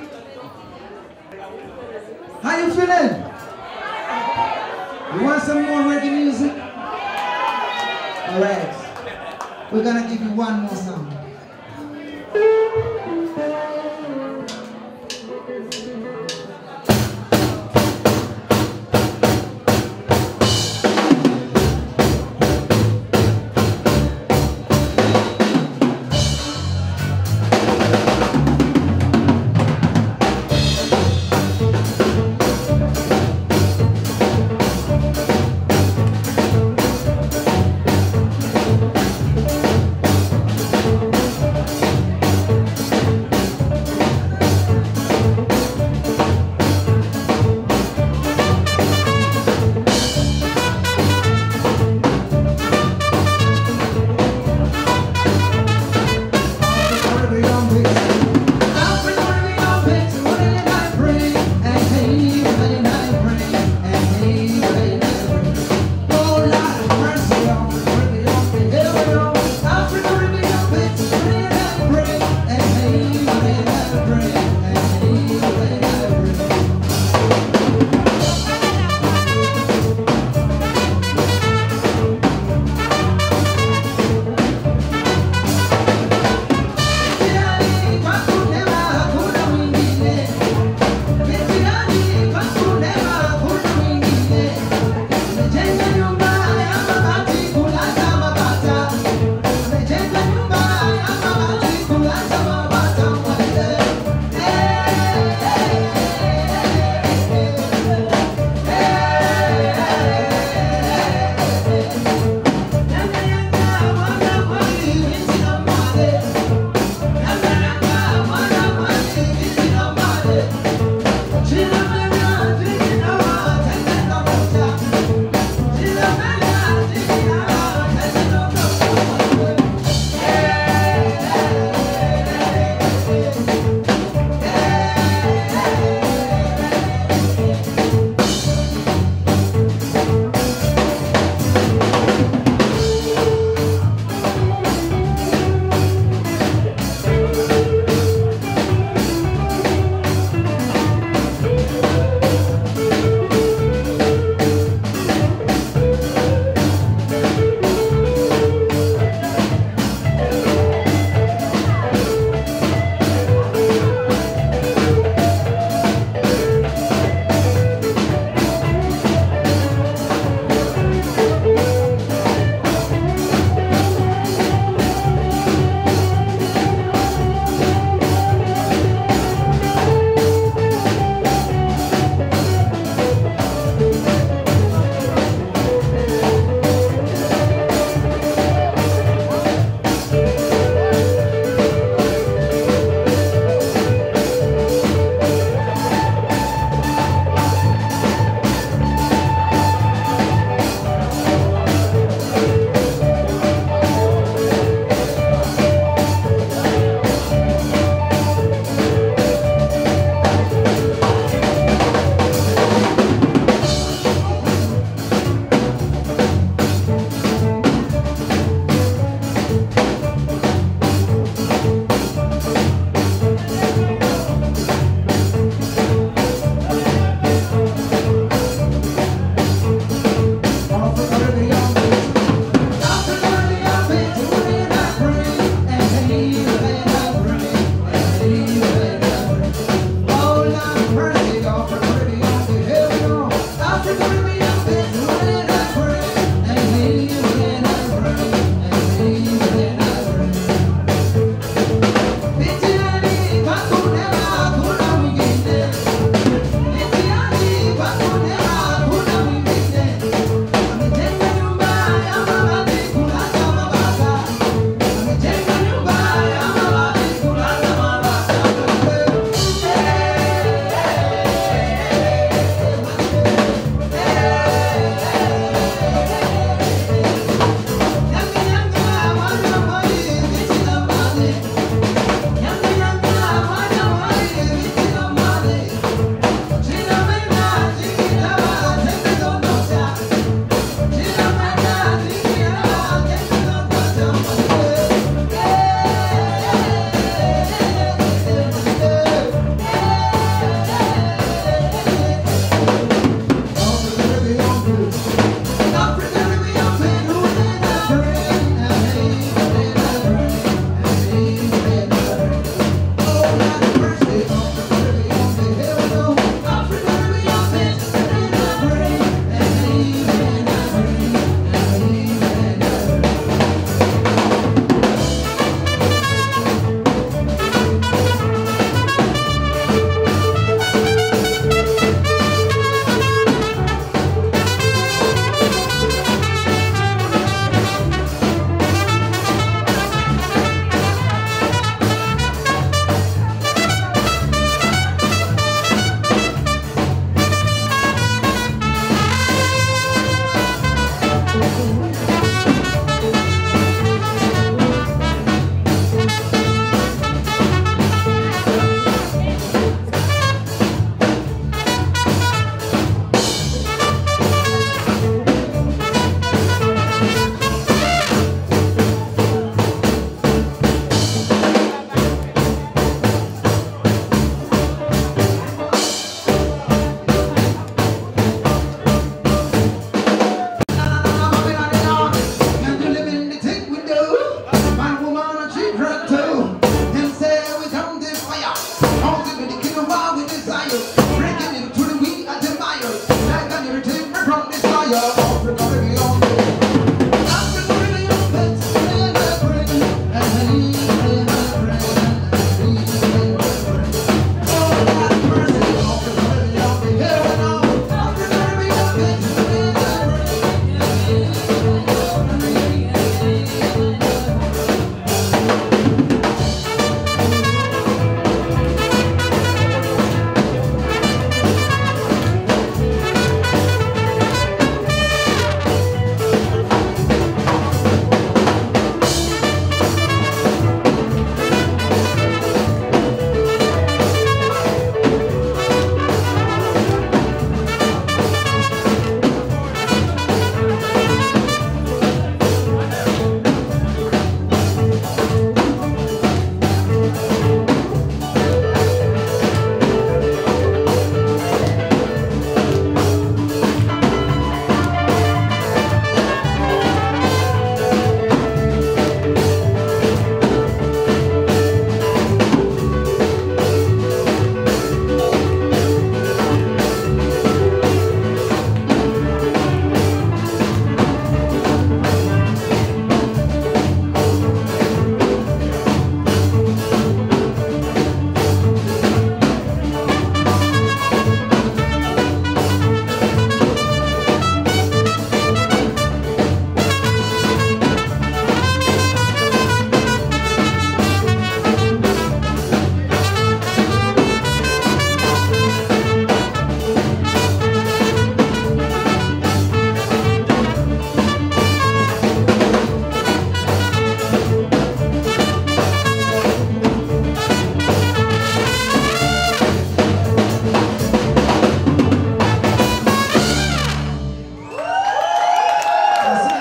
How you feeling? You want some more reggae music? Alright. We're gonna give you one more song.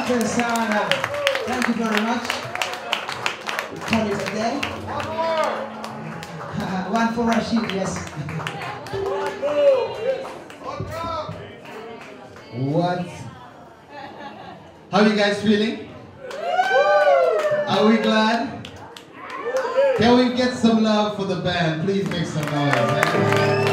Asante sana. Thank you very much. We call it a day. One for Rashid, yes. What? How are you guys feeling? Are we glad? Can we get some love for the band? Please make some noise.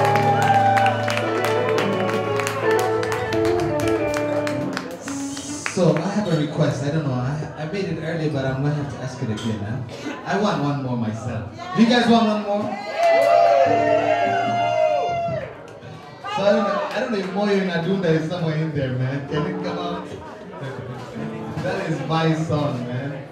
So I have a request. I don't know. I, I made it earlier, but I'm gonna have to ask it again. Huh? I want one more myself. Do you guys want one more? So I don't know. I don't know if Moyo Nadunda is somewhere in there, man. Can it come out? That is my song, man.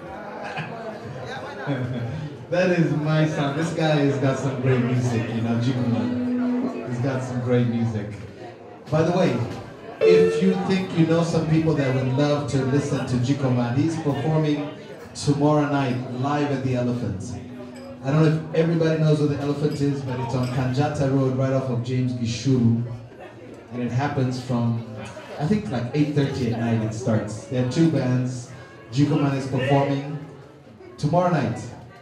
That is my song. This guy has got some great music, you know, Jikuman. He's got some great music. By the way, if you think you know some people that would love to listen to Jikoman, he's performing tomorrow night live at the Elephant. I don't know if everybody knows where the Elephant is, but it's on Kanjata Road right off of James Gishuru. And it happens from, I think like eight thirty at night it starts. There are two bands. Jikoman is performing tomorrow night.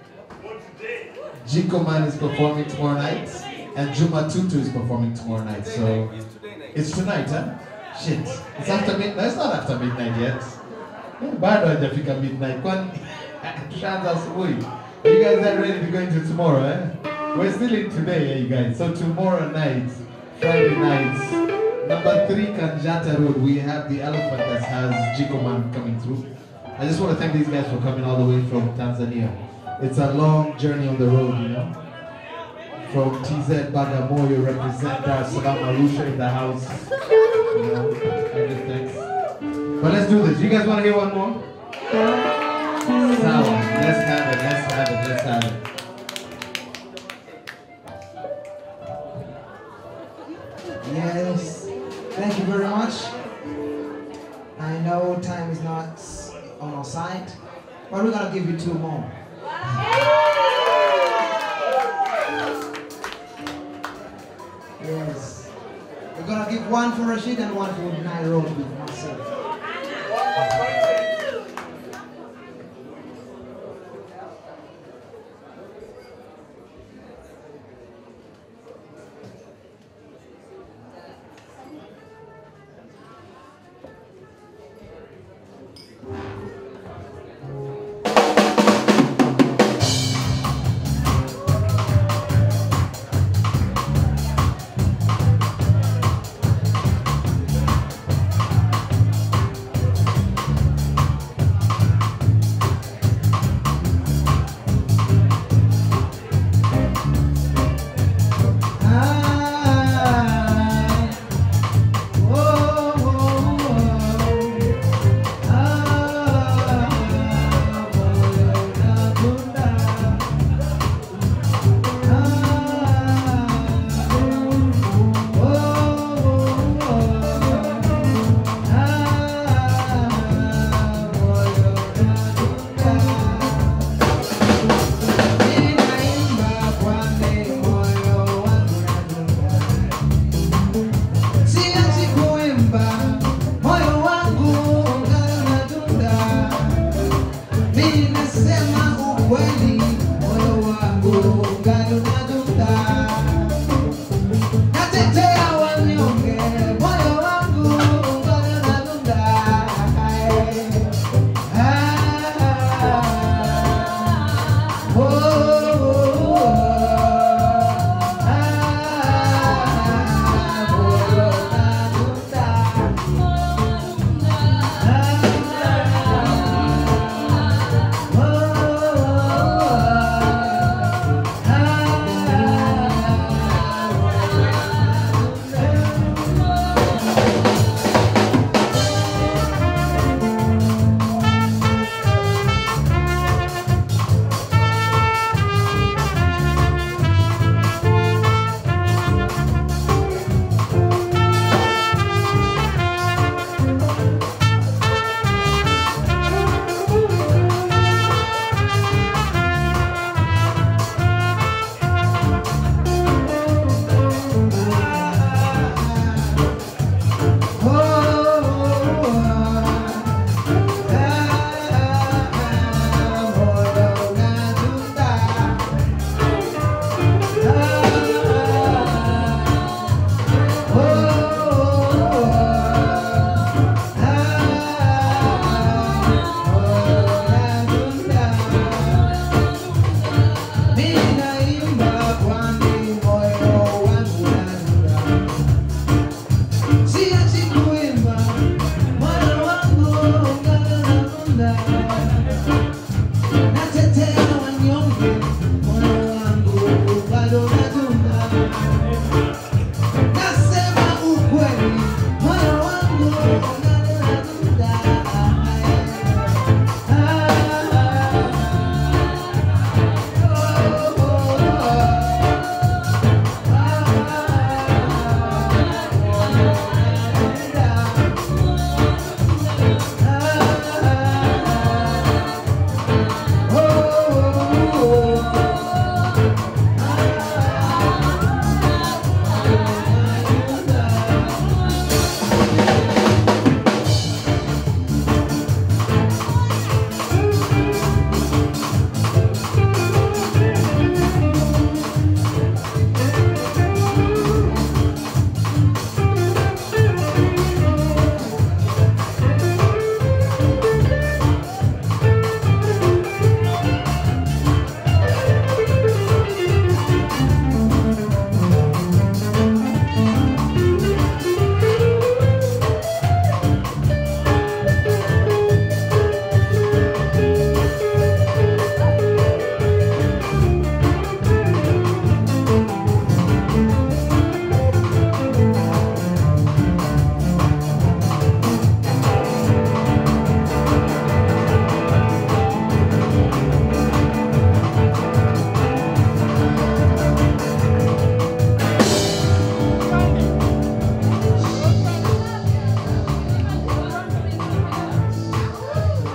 Jikoman is performing tomorrow night. And Juma Tutu is performing tomorrow night. So it's tonight, huh? Shit. It's after midnight. No, it's not after midnight yet. Bado hajafika midnight. Kwani tushaanza asubuhi. Are you guys are ready to go into tomorrow, eh? We're still in today, eh, you guys. So tomorrow night, Friday nights, number three Kanjata Road, we have the Elephant that has Jikoman coming through. I just want to thank these guys for coming all the way from Tanzania. It's a long journey on the road, you know. From T Z Bagamoyo, represent Dar es Salaam, Arusha in the house. You know, everything. But let's do this. You guys want to hear one more? Sawa. Let's have it, let's have it, let's have it. Yes, thank you very much. I know time is not on our side, but we're gonna give you two more. Yes, we're gonna give one for Rashid and one for Nairobi with myself.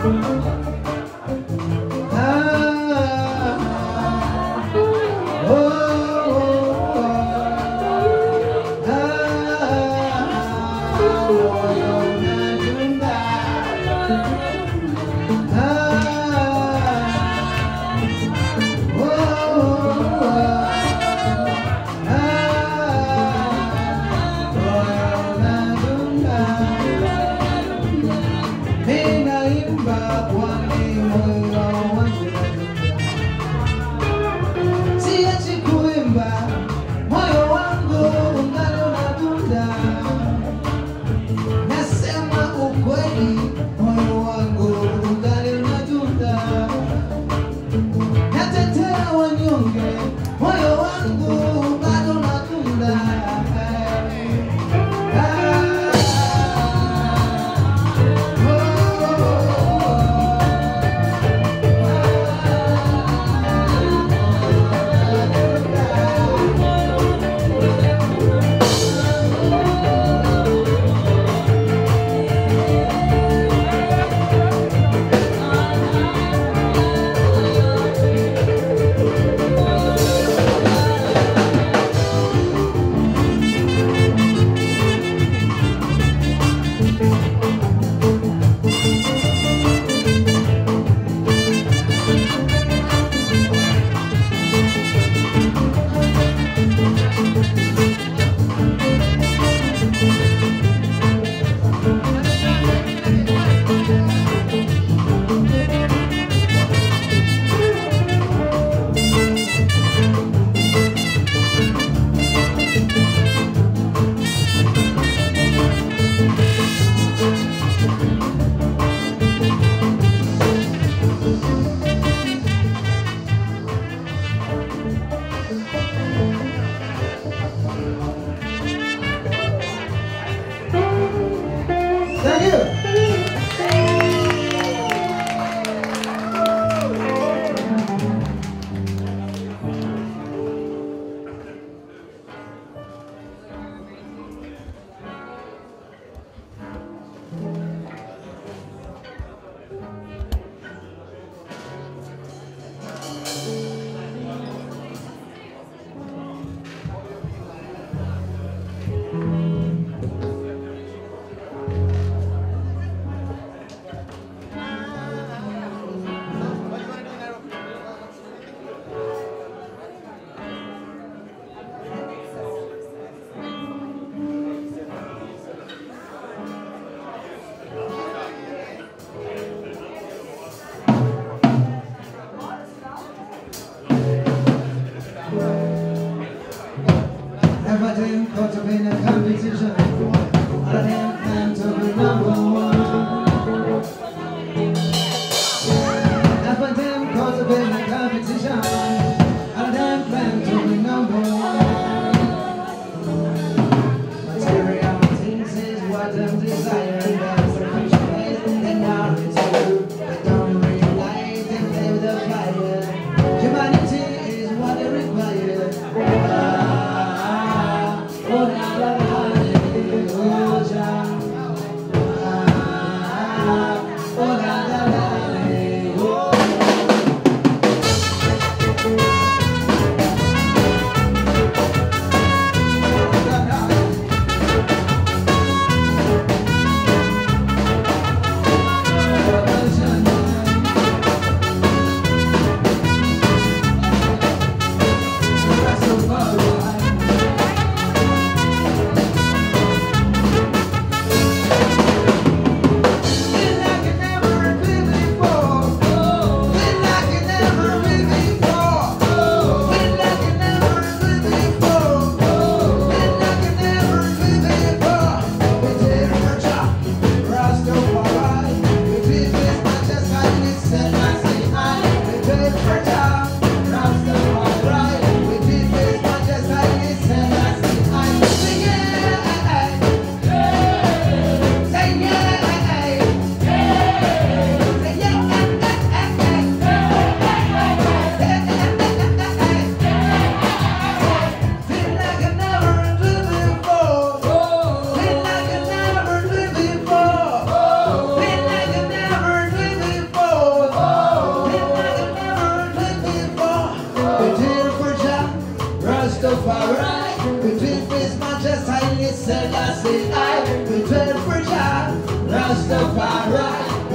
Like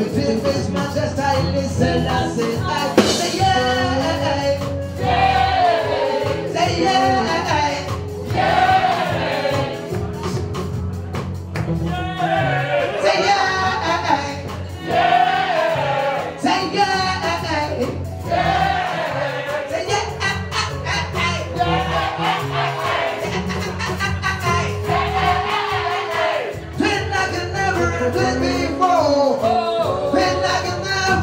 between His Majesty and Selassie. I say yeah, say yeah, say yeah, say yeah, say yeah. Been like I never did before. Been like I never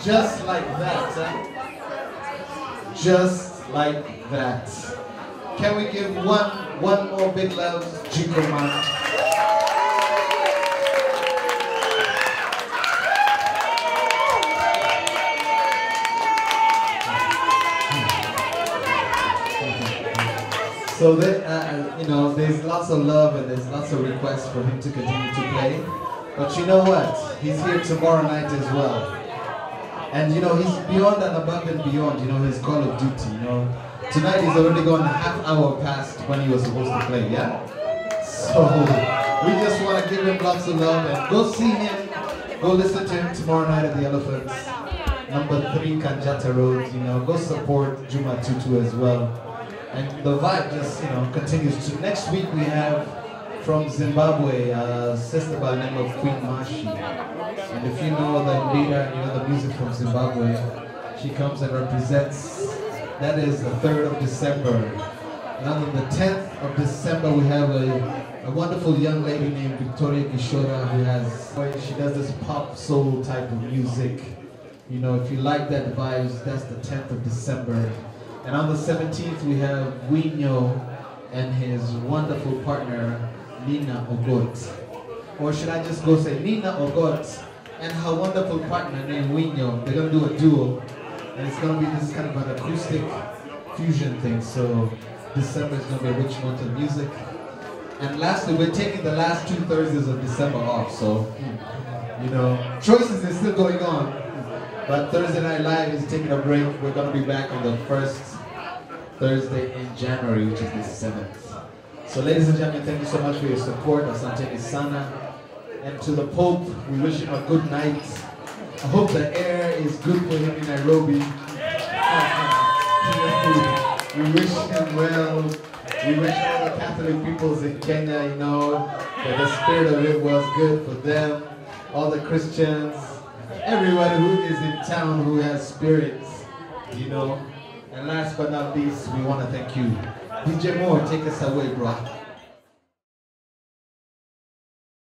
Just like that. Huh? Just like that. Can we give one one more big love, Jingle Man? So that, uh, you know, there's lots of love and there's lots of requests for him to continue to play. But you know what? He's here tomorrow night as well. And you know, he's beyond and above and beyond, you know, his Call of Duty, you know. Tonight he's already gone a half hour past when he was supposed to play, yeah? So, we just want to give him lots of love and go see him, go listen to him tomorrow night at the Elephants. Number three Kanjata Road, you know, go support Juma Tutu as well. And the vibe just, you know, continues to. Next week we have from Zimbabwe a sister by the name of Queen Mashi. And if you know the leader and you know the music from Zimbabwe, she comes and represents. That is the third of December. And on the tenth of December we have a, a wonderful young lady named Victoria Gishora who has, she does this pop soul type of music. You know, if you like that vibes, that's the tenth of December. And on the seventeenth, we have Winyo and his wonderful partner, Nina Ogot. Or should I just go say Nina Ogot and her wonderful partner named Winyo. They're going to do a duo. And it's going to be this kind of an acoustic fusion thing. So December is going to be a rich month of music. And lastly, we're taking the last two Thursdays of December off. So, you know, Choices is still going on. But Thursday Night Live is taking a break. We're going to be back on the first Thursday in January, which is the seventh. So ladies and gentlemen, thank you so much for your support. Asante Sana. And to the Pope, we wish him a good night. I hope the air is good for him in Nairobi. We wish him well. We wish all the Catholic peoples in Kenya, you know, that the spirit of it was good for them. All the Christians. Everybody who is in town who has spirits, you know. And last but not least, we want to thank you. D J Moore, take us away, bro.